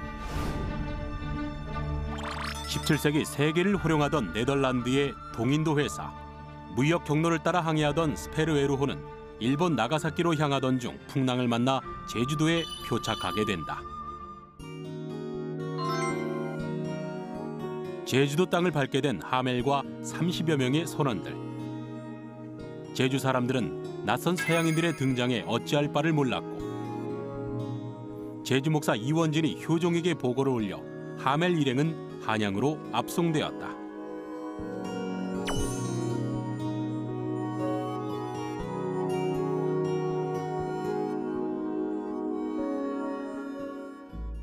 십칠 세기 세계를 호령하던 네덜란드의 동인도 회사. 무역 경로를 따라 항해하던 스페르에루호는 일본 나가사키로 향하던 중 풍랑을 만나 제주도에 표착하게 된다. 제주도 땅을 밟게 된 하멜과 삼십여 명의 선원들. 제주 사람들은 낯선 서양인들의 등장에 어찌할 바를 몰랐고 제주 목사 이원진이 효종에게 보고를 올려 하멜 일행은 한양으로 압송되었다.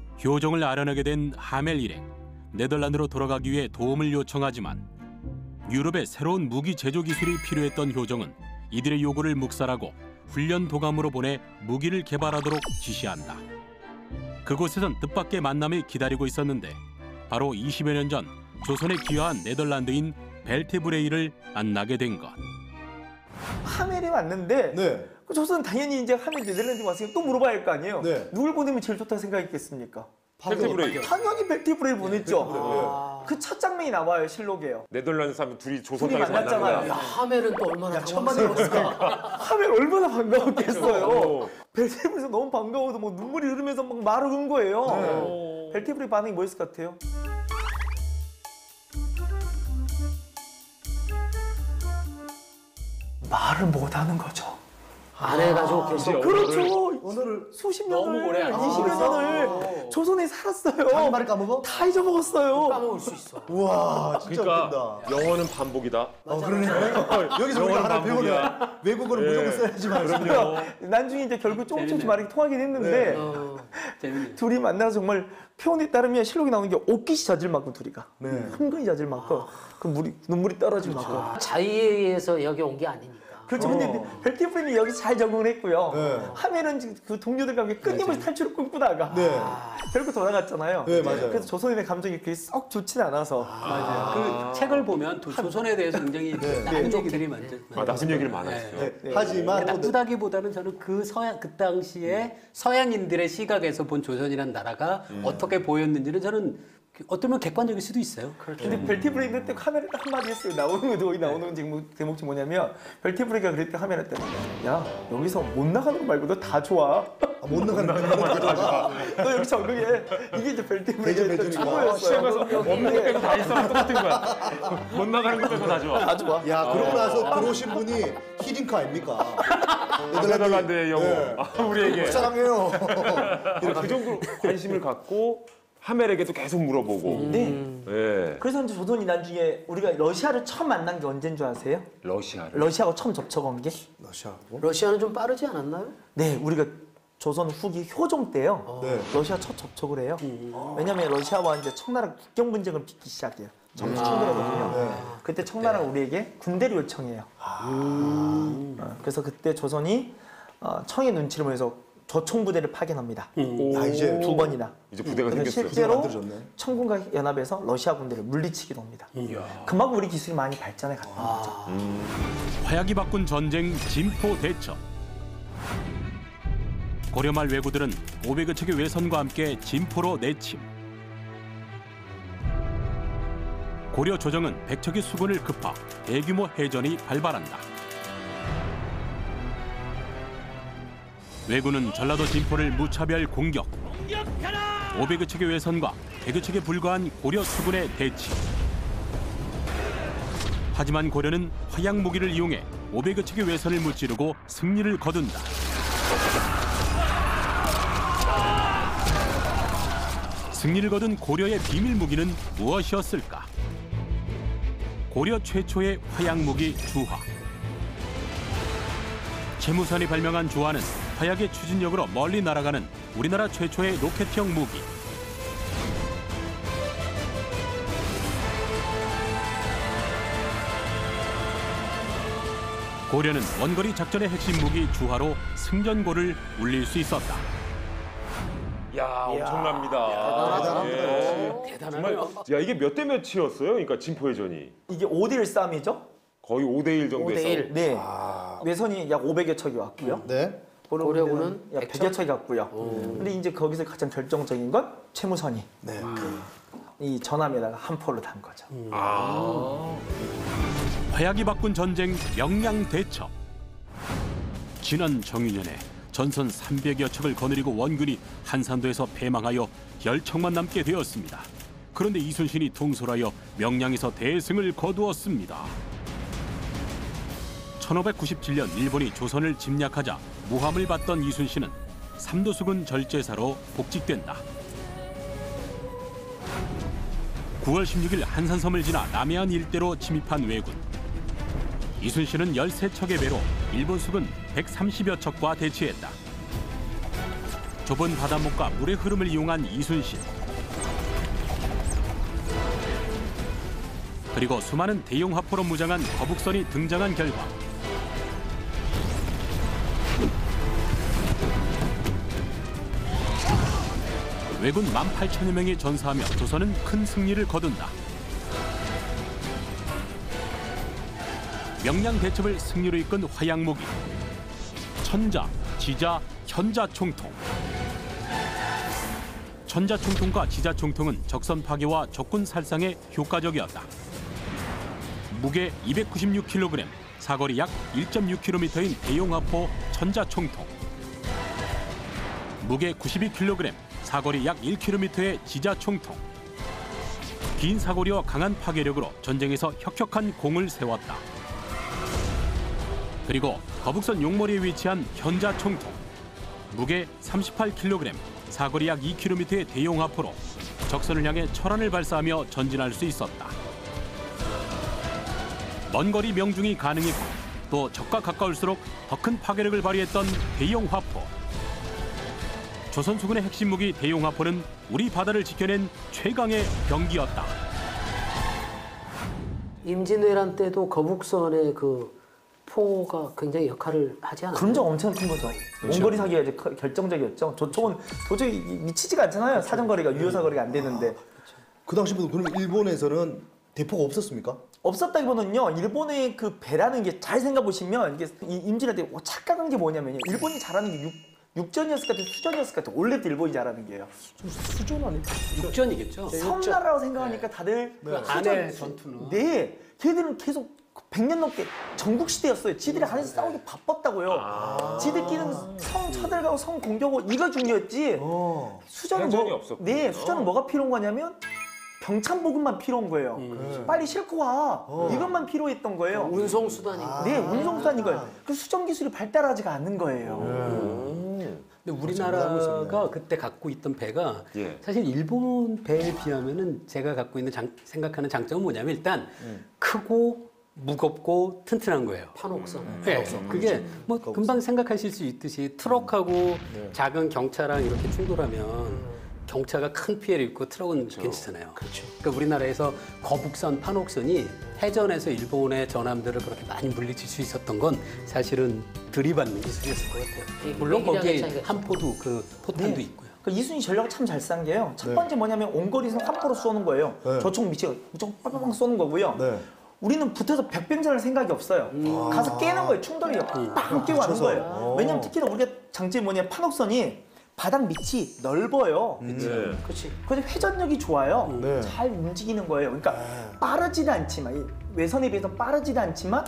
효종을 알아내게 된 하멜 일행. 네덜란드로 돌아가기 위해 도움을 요청하지만 유럽의 새로운 무기 제조 기술이 필요했던 효정은 이들의 요구를 묵살하고 훈련 도감으로 보내 무기를 개발하도록 지시한다. 그곳에선 뜻밖의 만남이 기다리고 있었는데 바로 이십여 년 전 조선에 귀화한 네덜란드인 벨테브레이를 만나게 된 것. 하멜에 왔는데 네. 그 조선은 당연히 이제 하멜 네덜란드 왔으니까 또 물어봐야 할 거 아니에요. 네. 누굴 보내면 제일 좋다고 생각했겠습니까? 벨테브레이. 당연히 벨테브레이를 보냈죠. 그 첫 장면이 나와요, 실록에요. 네덜란드 사람 둘이 조선 둘이 땅에서 만난 만났잖아요. 거야. 야, 하멜은 또 얼마나 천만에 당황스러웠을까. 하멜 얼마나 반가웠겠어요. 어. 벨테브레이에서 너무 반가워서 뭐 눈물이 흐르면서 막 말을 건 거예요. 벨테브레이 반응이 뭐였을 것 같아요? 말을 못하는 거죠. 안 해가지고 계속. 그렇죠. 언어를 수십 너무 년을, 오래 안 이십여 했어. 년을 조선에 살았어요. 자기 말을 까먹어? 다 잊어먹었어요. 까먹을 수 있어. 우와 진짜 그러니까 웃긴다. 영어는 반복이다. 어, 그러네. 여기서 우리가 영어는 하나 배우네. 반복이야. 외국어는 예. 무조건 써야지만. 그럼요. 나중에 이제 결국 조금 조금씩 재밌네. 말이 통하긴 했는데 어. 재밌네요. 둘이 만나서 정말 표현에 따르면 실록이 나오는 게 옷깃이 젖을 만큼 둘이가 네. 흥건히 젖을 만큼 그 물이 눈물이 떨어질 만큼. 자의에 의해서 여기 온 게 아니니까. 그렇죠. 어. 근데 벨티프린이 여기 잘 적응을 했고요. 네. 하멜은 그 동료들과 함께 끊임없이 탈출을 꿈꾸다가 네. 결국 돌아갔잖아요. 네, 맞아요. 그래서 조선인의 감정이 그렇게 썩 좋지는 않아서. 맞아요. 그 책을 보면 또 조선에 대해서 굉장히 나쁜 얘기들이 많죠. 아, 나쁜 얘기를 많았어요. 네, 네. 하지만 또 나쁘다기보다는 저는 그 서양 그 당시에 서양인들의 시각에서 본 조선이라는 나라가 어떻게 보였는지는 저는 어쩌면 객관적일 수도 있어요. 근데 벨티브레이는 때 카메라 딱 한마디 했어요. 나오는 거 거기 나오는 지금 대목이 뭐냐면 벨티브레이가 그랬대 카메라 때. 야 여기서 못 나가는 거 말고도 다 좋아. 아, 못 나가는 거다 너 여기 적응해. 이게 이제 벨티브레이의 대전 또 매주니까. 최고였어요. 없는 거 빼고 다 있어. 똑같은 거야. 못 나가는 거 빼고 다 좋아. 다 좋아. 야 그러고 나서 들어오신 분이 히딩크 아닙니까? 네덜란드의 영어. 네. 아, 우리에게. 사랑해요. 그 정도로 관심을 갖고 하멜에게도 계속 물어보고. 네. 예. 그래서 이제 조선이 나중에 우리가 러시아를 처음 만난 게 언제인 줄 아세요? 러시아를. 러시아하고 처음 접촉한 게? 러시아고. 러시아는 좀 빠르지 않았나요? 네, 우리가 조선 후기 효종 때요. 네. 러시아 첫 접촉을 해요. 왜냐면 러시아와 이제 청나라 국경 분쟁을 빚기 시작해요. 정치 충돌하거든요. 네. 그때 청나라가 우리에게 군대를 요청해요. 어, 그래서 그때 조선이 어, 청의 눈치를 보면서 조총부대를 파견합니다. 야 이제 두 번이나. 이제 부대가 그래서 생겼어요. 실제로 만들어졌네. 청군과 연합해서 러시아 군대를 물리치기도 합니다. 그만큼 우리 기술이 많이 발전해 갔던 거죠. 화약이 바꾼 전쟁 진포 대첩. 고려 말 왜구들은 오백여 척의 외선과 함께 진포로 내침. 고려 조정은 백척의 수군을 급파 대규모 해전이 발발한다. 왜구는 전라도 진포를 무차별 공격. 오백여 척의 외선과 백여 척에 불과한 고려 수군의 대치. 하지만 고려는 화약 무기를 이용해 오백여 척의 외선을 무찌르고 승리를 거둔다. 승리를 거둔 고려의 비밀 무기는 무엇이었을까? 고려 최초의 화약 무기 주화. 채무산이 발명한 주화는 화약의 추진력으로 멀리 날아가는 우리나라 최초의 로켓형 무기. 고려는 원거리 작전의 핵심 무기 주화로 승전고를 울릴 수 있었다. 야, 엄청납니다. 대단하다. 예. 대단하네요. 정말 야, 이게 몇 대 몇이었어요? 그러니까 진포해전이. 이게 오 대 일 싸움이죠? 거의 오 대 일 정도의 오 대 일. 네. 외선이 약 오백여 척이 왔고요. 네. 고려군은 약 백척? 백여 척이 왔고요. 근데 이제 거기서 가장 결정적인 건 채무선이 네. 이 전함에다가 한 포를 단 거죠. 화약이 바꾼 전쟁 명량 대첩. 지난 정유년에 전선 삼백여 척을 거느리고 원군이 한산도에서 패망하여 열 척만 남게 되었습니다. 그런데 이순신이 통솔하여 명량에서 대승을 거두었습니다. 천오백구십칠 년 일본이 조선을 침략하자 모함을 받던 이순신은 삼도수군 절제사로 복직된다. 구월 십육일 한산섬을 지나 남해안 일대로 침입한 왜군. 이순신은 열세 척의 배로 일본 수군 백삼십여 척과 대치했다. 좁은 바닷목과 물의 흐름을 이용한 이순신. 그리고 수많은 대형 화포로 무장한 거북선이 등장한 결과 왜군 만 팔천여 명이 전사하며 조선은 큰 승리를 거둔다. 명량 대첩을 승리로 이끈 화약무기 천자, 지자, 현자 총통. 천자 총통과 지자 총통은 적선 파괴와 적군 살상에 효과적이었다. 무게 이백구십육 킬로그램, 사거리 약 일 점 육 킬로미터인 대형 화포 천자 총통. 무게 구십이 킬로그램, 사거리 약 일 킬로미터의 지자 총통. 긴 사거리와 강한 파괴력으로 전쟁에서 혁혁한 공을 세웠다. 그리고 거북선 용머리에 위치한 현자 총통. 무게 삼십팔 킬로그램, 사거리 약 이 킬로미터의 대형 화포로 적선을 향해 철안을 발사하며 전진할 수 있었다. 먼 거리 명중이 가능했고 또 적과 가까울수록 더 큰 파괴력을 발휘했던 대형 화포. 조선 수군의 핵심 무기 대용 화포는 우리 바다를 지켜낸 최강의 병기였다. 임진왜란 때도 거북선의 그 포가 굉장히 역할을 하지 않았나요? 그런 적 엄청 큰 거죠. 원거리 사기가 이제 커- 결정적이었죠. 조총은 도저히 미치지가 않잖아요. 사정거리가 유효사거리가 안 되는데. 그 당시부터 그러면 일본에서는 대포가 없었습니까? 없었다기보다는요. 일본의 그 배라는 게 잘 생각 보시면 이게 이 임진할 때 착각한 게 뭐냐면요. 일본이 잘하는 게 육, 육전이었을 것 같아요. 수전이었을 것 같아요. 원래도 일본이 잘하는 게요. 수준 아닐까? 육전이겠죠. 섬나라라고 생각하니까 다들 그 안의 전투는 네, 걔들은 계속 백 년 넘게 전국 시대였어요. 지들이 안에서 싸우기 바빴다고요. 지들끼리는 성 쳐들어가고 성 공격하고 이거 중요했지. 수전은 해전이 뭐, 없었군요. 네, 수전은 뭐가 필요한 거냐면 병참 보급만 필요한 거예요. 빨리 싣고 와. 이것만 필요했던 거예요. 운송 수단이고. 네, 운송수단인 거예요. 그 수전 기술이 발달하지가 않는 거예요. 근데 우리나라가 그때 갖고 있던 배가 예. 사실 일본 배에 비하면은 제가 갖고 있는 장, 생각하는 장점은 뭐냐면 일단 크고 무겁고 튼튼한 거예요. 판옥선. 네, 그게 뭐 금방 생각하실 수 있듯이 트럭하고 작은 경차랑 이렇게 충돌하면 경차가 큰 피해를 입고 트럭은 괜찮잖아요. 그렇죠. 그러니까 우리나라에서 거북선, 판옥선이 해전에서 일본의 전함들을 그렇게 많이 물리칠 수 있었던 건 사실은 들이받는 기술이었을 것 같아요. 물론 거기에 함포도 그 포탄도 네. 있고요. 그 이순이 전략을 참 잘 싼 게요. 첫 번째 뭐냐면 온거리에서는 함포로 쏘는 거예요. 네. 조총 미치고 무조건 빵빵 쏘는 거고요. 네. 우리는 붙어서 백병전할 생각이 없어요. 가서 깨는 거예요. 충돌이 빵 깨고 하는 거예요. 왜냐면 특히나 우리가 장점이 뭐냐면 판옥선이 바닥 밑이 넓어요. 네. 그렇지. 그래서 회전력이 좋아요. 네. 잘 움직이는 거예요. 그러니까 빠르지는 않지만 이 외선에 비해서 빠르지는 않지만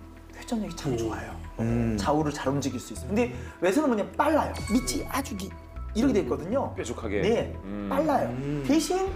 회전력이 참 좋아요. 좌우를 잘 움직일 수 있어요. 근데 외선은 뭐냐 빨라요. 밑이 아주 기, 이렇게 돼 있거든요. 뾰족하게. 네, 음. 빨라요. 대신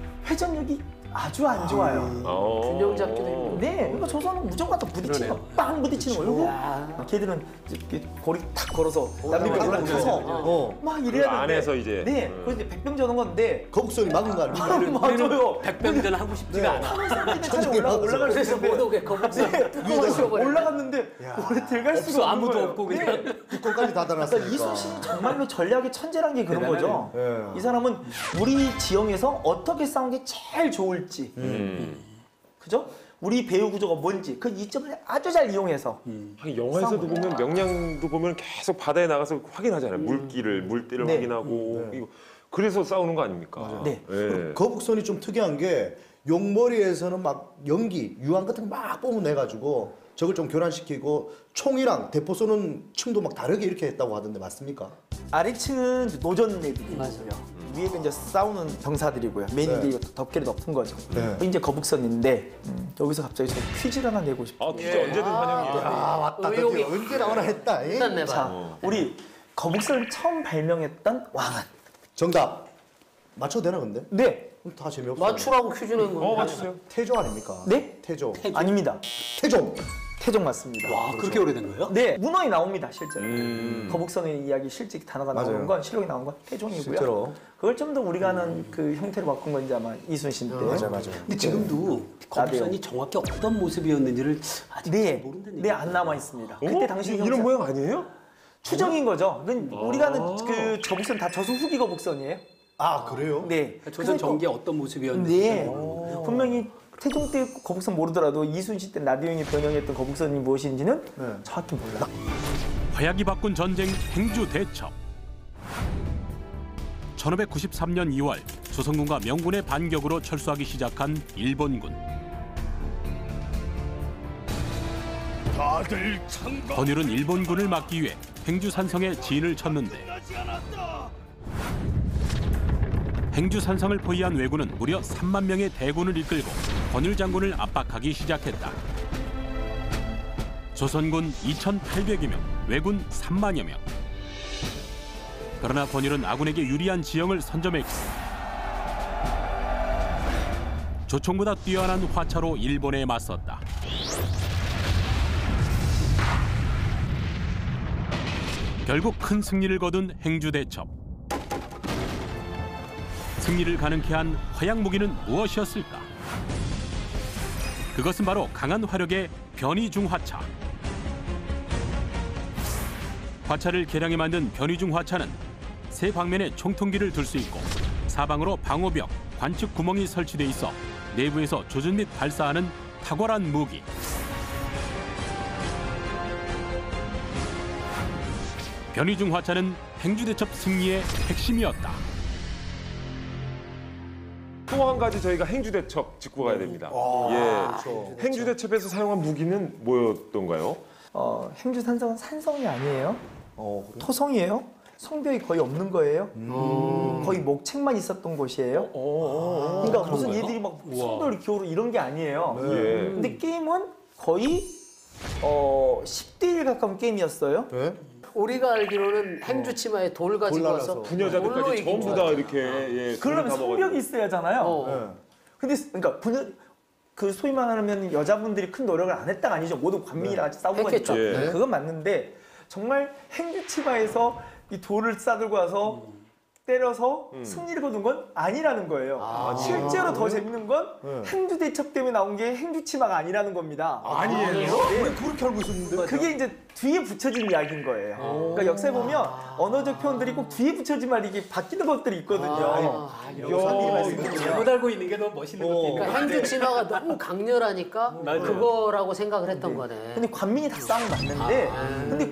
회전력이 아주 안 좋아요. 어. 균형 잡기도 힘들고. 네, 그러니까 조선은 무조건 또 부딪히는 거, 빵 부딪히는 거고, 걔들은 이렇게 고리 탁 걸어서 남미병 올라타서 어. 막 그 이래야 되는데. 안에서 이제. 네, 음. 그래서 이제 백병전 온 건데. 거북선이 막은 거 아닙니까? 맞아요. 백병전 하고 싶지가 않아. 하늘선인데 차에 올라 올라갈 수 그래서 있는데. 못 오게 거북선 뚜껑을 씌워버려. 올라갔는데 오래 들어갈 수가 없는 아무도 거예요. 없고 네. 그냥. 뚜껑까지 닫아놨으니까. 그러니까 이순신이 정말로 전략의 천재란 게 그런 거죠. 예. 이 사람은 우리 지형에서 어떻게 싸우는 게 제일 좋을지, 음. 그죠? 우리 배후 구조가 뭔지 그 이점을 아주 잘 이용해서 하긴 영화에서도 보면 명량도 보면 계속 바다에 나가서 확인하잖아요. 물기를, 물때를 네. 확인하고 이거 그래서 싸우는 거 아닙니까? 네. 예. 거북선이 좀 특이한 게 용머리에서는 막 연기, 유황 같은 거 막 뿜어내가지고 적을 좀 교란시키고 총이랑 대포 쏘는 층도 막 다르게 이렇게 했다고 하던데 맞습니까? 아래층은 이제 노전 내비고요. 위에가 이제 싸우는 병사들이고요. 메인이 네. 덮개를 덮은 거죠. 네. 이제 거북선인데 음, 여기서 갑자기 저 퀴즈를 하나 내고 싶어요. 아, 진짜 언제든 환영이에요. 아 맞다. 의욕이 드디어 언제 나오나 했다. 잉? 일단 내봐. 자, 우리 거북선을 처음 발명했던 왕은? 정답. 맞춰도 되나 근데? 네, 다 재미없어. 맞추라고 퀴즈 낸 거. 어, 맞추세요. 태조 아닙니까? 네? 태조. 아닙니다. 태종. 태종 맞습니다. 와, 그렇게 오래된 거예요? 네, 문헌이 나옵니다 실제로. 음. 거북선의 이야기 실제 단어가 나오는 맞아요. 건 실록이 나온 건 태종이고요. 실제로. 그걸 좀 더 우리가 아는 그 형태로 바꾼 건 이제 아마 이순신 때. 맞아 맞아. 근데 지금도 거북선이 정확히 어떤 모습이었는지를 아직 잘 네, 모른다는 네 얘기예요. 안 남아 있습니다. 어? 그때 당시 이- 이런 형사- 모양 아니에요? 추정인 거죠. 그건 우리가 아는 그 거북선 다 저수 후기 거북선이에요. 아 그래요? 네. 조선 그래서 전기의 어떤 모습이었는지 네. 분명히 태종 때 거북선 모르더라도 이순신 때 나대용이 변형했던 거북선이 무엇인지는 네. 정확히 몰라. 화약이 바꾼 전쟁 행주 대첩. 천오백구십삼 년 이월 조선군과 명군의 반격으로 철수하기 시작한 일본군. 권율은 일본군을 막기 위해 행주 산성에 진을 쳤는데 행주 산성을 포위한 왜군은 무려 삼만 명의 대군을 이끌고 권율 장군을 압박하기 시작했다. 조선군 이천팔백여 명, 왜군 삼만여 명. 그러나 권율은 아군에게 유리한 지형을 선점했고 조총보다 뛰어난 화차로 일본에 맞섰다. 결국 큰 승리를 거둔 행주 대첩. 승리를 가능케 한 화약 무기는 무엇이었을까? 그것은 바로 강한 화력의 변이중 화차. 화차를 개량해 만든 변이중 화차는 세 방면에 총통기를 둘 수 있고 사방으로 방호벽, 관측 구멍이 설치돼 있어 내부에서 조준 및 발사하는 탁월한 무기. 변이중 화차는 행주대첩 승리의 핵심이었다. 또 한 가지 저희가 행주대첩 짚고 가야 됩니다. 예, 행주대첩에서 사용한 무기는 뭐였던가요? 어, 행주 산성은 산성이 아니에요. 어, 그래? 토성이에요. 성벽이 거의 없는 거예요. 거의 목책만 있었던 곳이에요. 그러니까 무슨 얘들이 막 성벽을 기어로 이런 게 아니에요. 예. 근데 게임은 거의 어, 십 대 일 가까운 게임이었어요. 네? 우리가 알기로는 행주 치마에 돌 가지고 돌 와서 날라서. 돌로 부녀자들까지 이긴 전부 줄 다 알았죠. 이렇게 예, 그러려면 다 성벽이 먹었는데. 있어야 하잖아요. 어. 네. 근데 그러니까 부녀 그 소위 말하면 여자분들이 큰 노력을 안 했다가 아니죠. 모두 관민이랑 같이 싸운 했겠죠. 거니까. 예. 네. 그건 맞는데 정말 행주 치마에서 이 돌을 싸들고 와서 때려서 승리를 거둔 건 아니라는 거예요. 아, 실제로 더 재밌는 건 네. 행주 대첩 때문에 나온 게 행주 치마가 아니라는 겁니다. 아니에요? 왜 그렇게 알고 있었는데? 그게 이제 뒤에 붙여진 이야기인 거예요. 그러니까 역사에 보면 언어적 표현들이 꼭 뒤에 붙여지면 이게 바뀌는 것들이 있거든요. 아, 미리 말씀드리면. 잘못 알고 있는 게 너무 멋있는 것 같아요. 그러니까 행주 치마가 너무 강렬하니까 맞아요. 그거라고 생각을 했던 거네. 근데 관민이 다 싸운 건 맞는데 근데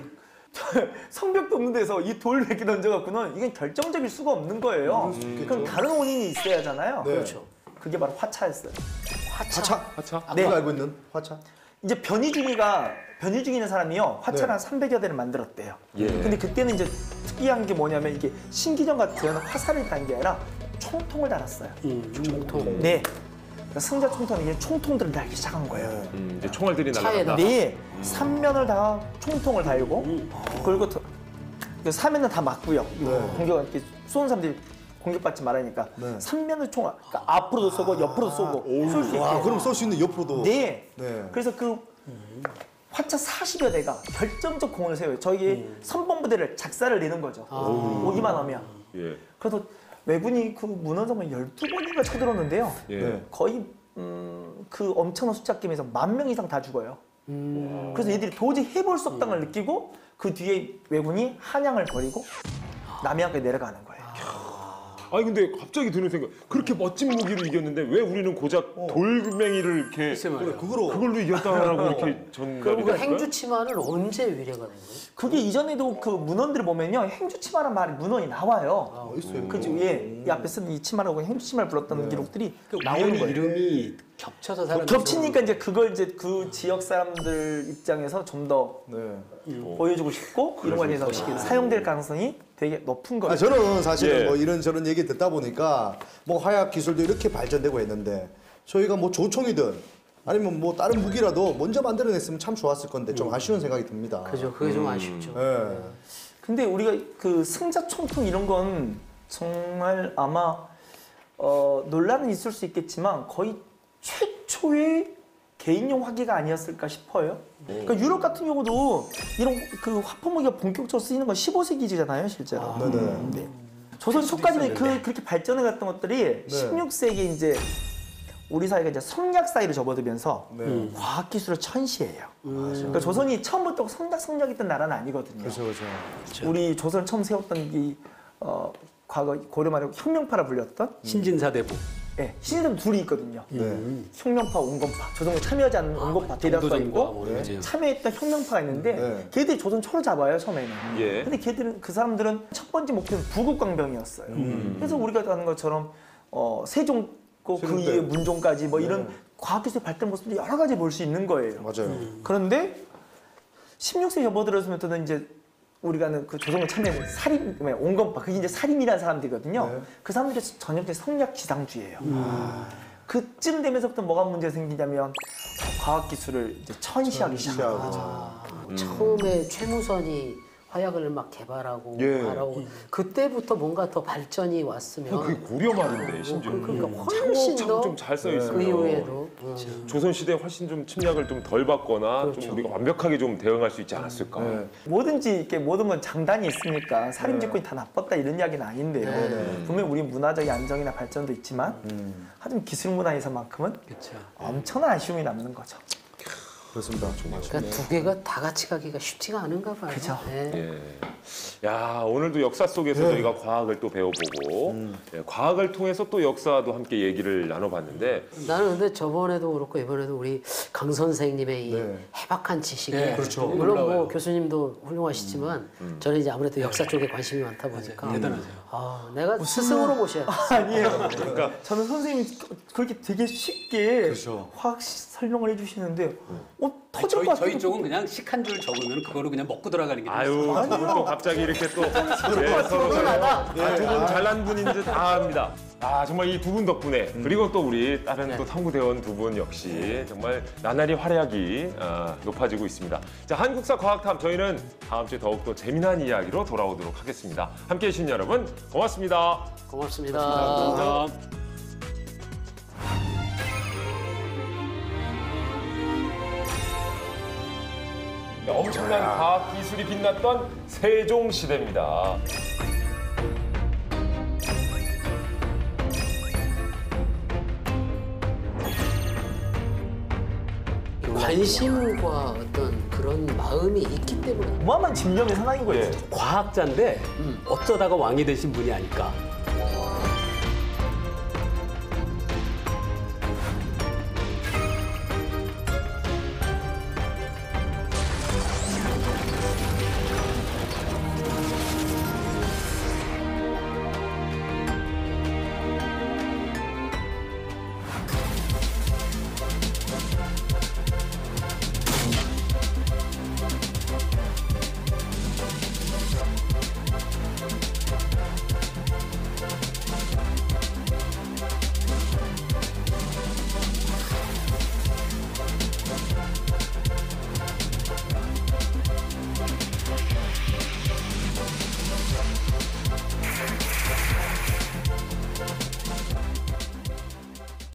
성벽도 없는 데서 이 돌 몇 개 던져갖고는 이건 결정적일 수가 없는 거예요. 그럼 다른 원인이 있어야 하잖아요. 네. 그렇죠. 그게 바로 화차였어요. 화차? 화차? 네. 우리가 알고 있는 화차? 이제 변이중이가 변이중이는 사람이요 화차를 네. 한 삼백여 대를 만들었대요. 예. 근데 그때는 이제 특이한 게 뭐냐면 이게 신기전 같은 화살을 단 게 아니라 총통을 달았어요. 총통. 네. 그러니까 승자 총통은 이제 총통들을 달기 시작한 거예요. 음, 이제 총알들이 차에다. 날아간다. 네, 삼면을 다 총통을 달고 그리고 더- 그 사면은 다 맞고요. 공격 이렇게 쏘는 사람들이 공격받지 말라니까 네. 삼면을 총알 그러니까 앞으로도 쏘고 옆으로도 쏘고 쏠 수 있게. 와, 그럼 쏠 수 있는 옆으로도. 네. 네. 그래서 그 화차 사십여 대가 결정적 공을 세워요. 저희 선봉부대를 작사를 내는 거죠. 오기만 하면. 예. 그래도 왜군이 그 문헌성을 열두 번인가 쳐들었는데요. 예. 네. 거의 음, 그 엄청난 숫자 게임에서 만 명 이상 다 죽어요. 그래서 얘들이 도저히 해볼 수 없다는 걸 느끼고 그 뒤에 왜군이 한양을 버리고 남해안까지 내려가는 거예요. 아니 근데 갑자기 드는 생각. 그렇게 멋진 무기로 이겼는데 왜 우리는 고작 돌멩이를 이렇게 글쎄 말이야. 그거로. 그걸로 이겼다라고 이렇게 전달이 그럼 그 될까요? 행주 치마는 언제 위례가 된 거예요? 그게 이전에도 그 문헌들을 보면요. 행주치마란 말이 문헌이 나와요. 어, 있어요. 그죠? 예. 이 앞에 쓴 이 치마라고 행주치마를 불렀다는 기록들이 나오는 우연히 거예요. 이름이 겹쳐서 사람이 겹치니까 이제 그걸 이제 그 지역 사람들 입장에서 좀 더 네. 보여주고 싶고 이런 거에 대해서 사용될 가능성이 되게 높은 거예요. 아, 저는 사실은 예. 뭐 이런저런 얘기 듣다 보니까 뭐 화약 기술도 이렇게 발전되고 했는데 저희가 뭐 조총이든 아니면 뭐 다른 무기라도 먼저 만들어냈으면 참 좋았을 건데 좀 아쉬운 생각이 듭니다. 그죠. 그게 좀 아쉽죠. 예. 근데 우리가 그 승자 총통 이런 건 정말 아마 어, 논란은 있을 수 있겠지만 거의 최초의 개인용 화기가 아니었을까 싶어요. 그러니까 유럽 같은 경우도 이런 그 화포무기가 본격적으로 쓰이는 건 십오 세기잖아요, 실제로. 네네. 네. 조선 초까지는 그 그렇게 발전해 갔던 것들이 십육 세기 이제 우리 사회가 이제 성약 사이로 접어들면서 네. 과학 기술을 천시해요. 그러니까 조선이 처음부터 성작 성약했던 나라는 아니거든요. 그렇죠, 그렇죠. 우리 조선을 처음 세웠던 이 어, 과거 고려 말에 혁명파라 불렸던 신진사대부. 예, 신인들 둘이 있거든요. 네. 혁명파, 온건파, 조선에 참여하지 않는 온건파 대다수가 정도전과 있고 뭐 이런 참여했던 혁명파가 있는데 네. 걔들이 조선 초로 잡아요 처음에는. 예. 근데 걔들은 그 사람들은 첫 번째 목표는 부국강병이었어요. 그래서 우리가 하는 것처럼 어, 세종 그 세종 때. 이후에 문종까지 뭐 이런 과학기술 발달 모습들이 여러 가지 볼 수 있는 거예요. 맞아요. 그런데 십육 세 접어들었으면서는 이제 우리가 아는 그 조선을 참여하는 살인, 온건파, 그게 이제 살인이라는 사람들이거든요. 네. 그 사람들이 전형적인 성략 지상주의예요. 그쯤 되면서부터 뭐가 문제가 생기냐면 과학기술을 이제 천시하기 시작하고. 아, 처음에 최무선이 화약을 막 개발하고 예. 하라고 그때부터 뭔가 더 발전이 왔으면 그게 고려 말인데 심지어. 그- 그러니까 훨씬 더 좀잘 써 그 있으면. 이후에도 음. 조선 시대에 훨씬 좀 침략을 좀 덜 받거나 그렇죠. 좀 우리가 완벽하게 좀 대응할 수 있지 않았을까. 네. 뭐든지 이렇게 모든 건 장단이 있으니까 살인 네. 직군이 다 나빴다 이런 이야기는 아닌데요. 네. 분명 우리 문화적인 안정이나 발전도 있지만 음. 하지만 기술 문화에서만큼은 그렇죠. 엄청난 아쉬움이 남는 거죠. 그렇습니다. 정말. 그러니까 두 개가 다 같이 가기가 쉽지가 않은가 봐요. 그죠. 네. 예. 야, 오늘도 역사 속에서 저희가 과학을 또 배워보고 예, 과학을 통해서 또 역사도 함께 얘기를 나눠봤는데 나는 근데 저번에도 그렇고 이번에도 우리 강 선생님의 이 네. 해박한 지식에 네, 그렇죠. 물론 뭐 놀라워요. 교수님도 훌륭하시지만 저는 이제 아무래도 역사 쪽에 관심이 많다 보니까 대단하세요. 아, 내가 스승으로 모셔야 아니에요. 그러니까 저는 선생님이 그렇게 되게 쉽게 그렇죠. 화학 시- 설명을 해주시는데 어, 아니, 터질 저희, 것 같아요. 저희 쪽은 그냥 식 한 줄 적으면 그거를 그냥 먹고 들어가는 게 아유, 됐어요. 두 분 또 갑자기 이렇게 또 예, 서로 두 분 잘난 분인 듯 다 합니다. 아, 정말 이 두 분 덕분에 그리고 또 우리 다른 또 탐구대원 두 분 역시 정말 나날이 활약이 아, 높아지고 있습니다. 자, 한국사 과학탐 저희는 다음 주에 더욱더 재미난 이야기로 돌아오도록 하겠습니다. 함께해 주신 여러분 고맙습니다. 고맙습니다. 감사합니다. 엄청난 과학 기술이 빛났던 세종 시대입니다. 관심과 어떤 그런 마음이 있기 때문에 어마어마한 집념의 사나인 거예요. 예. 과학자인데 어쩌다가 왕이 되신 분이 아닐까.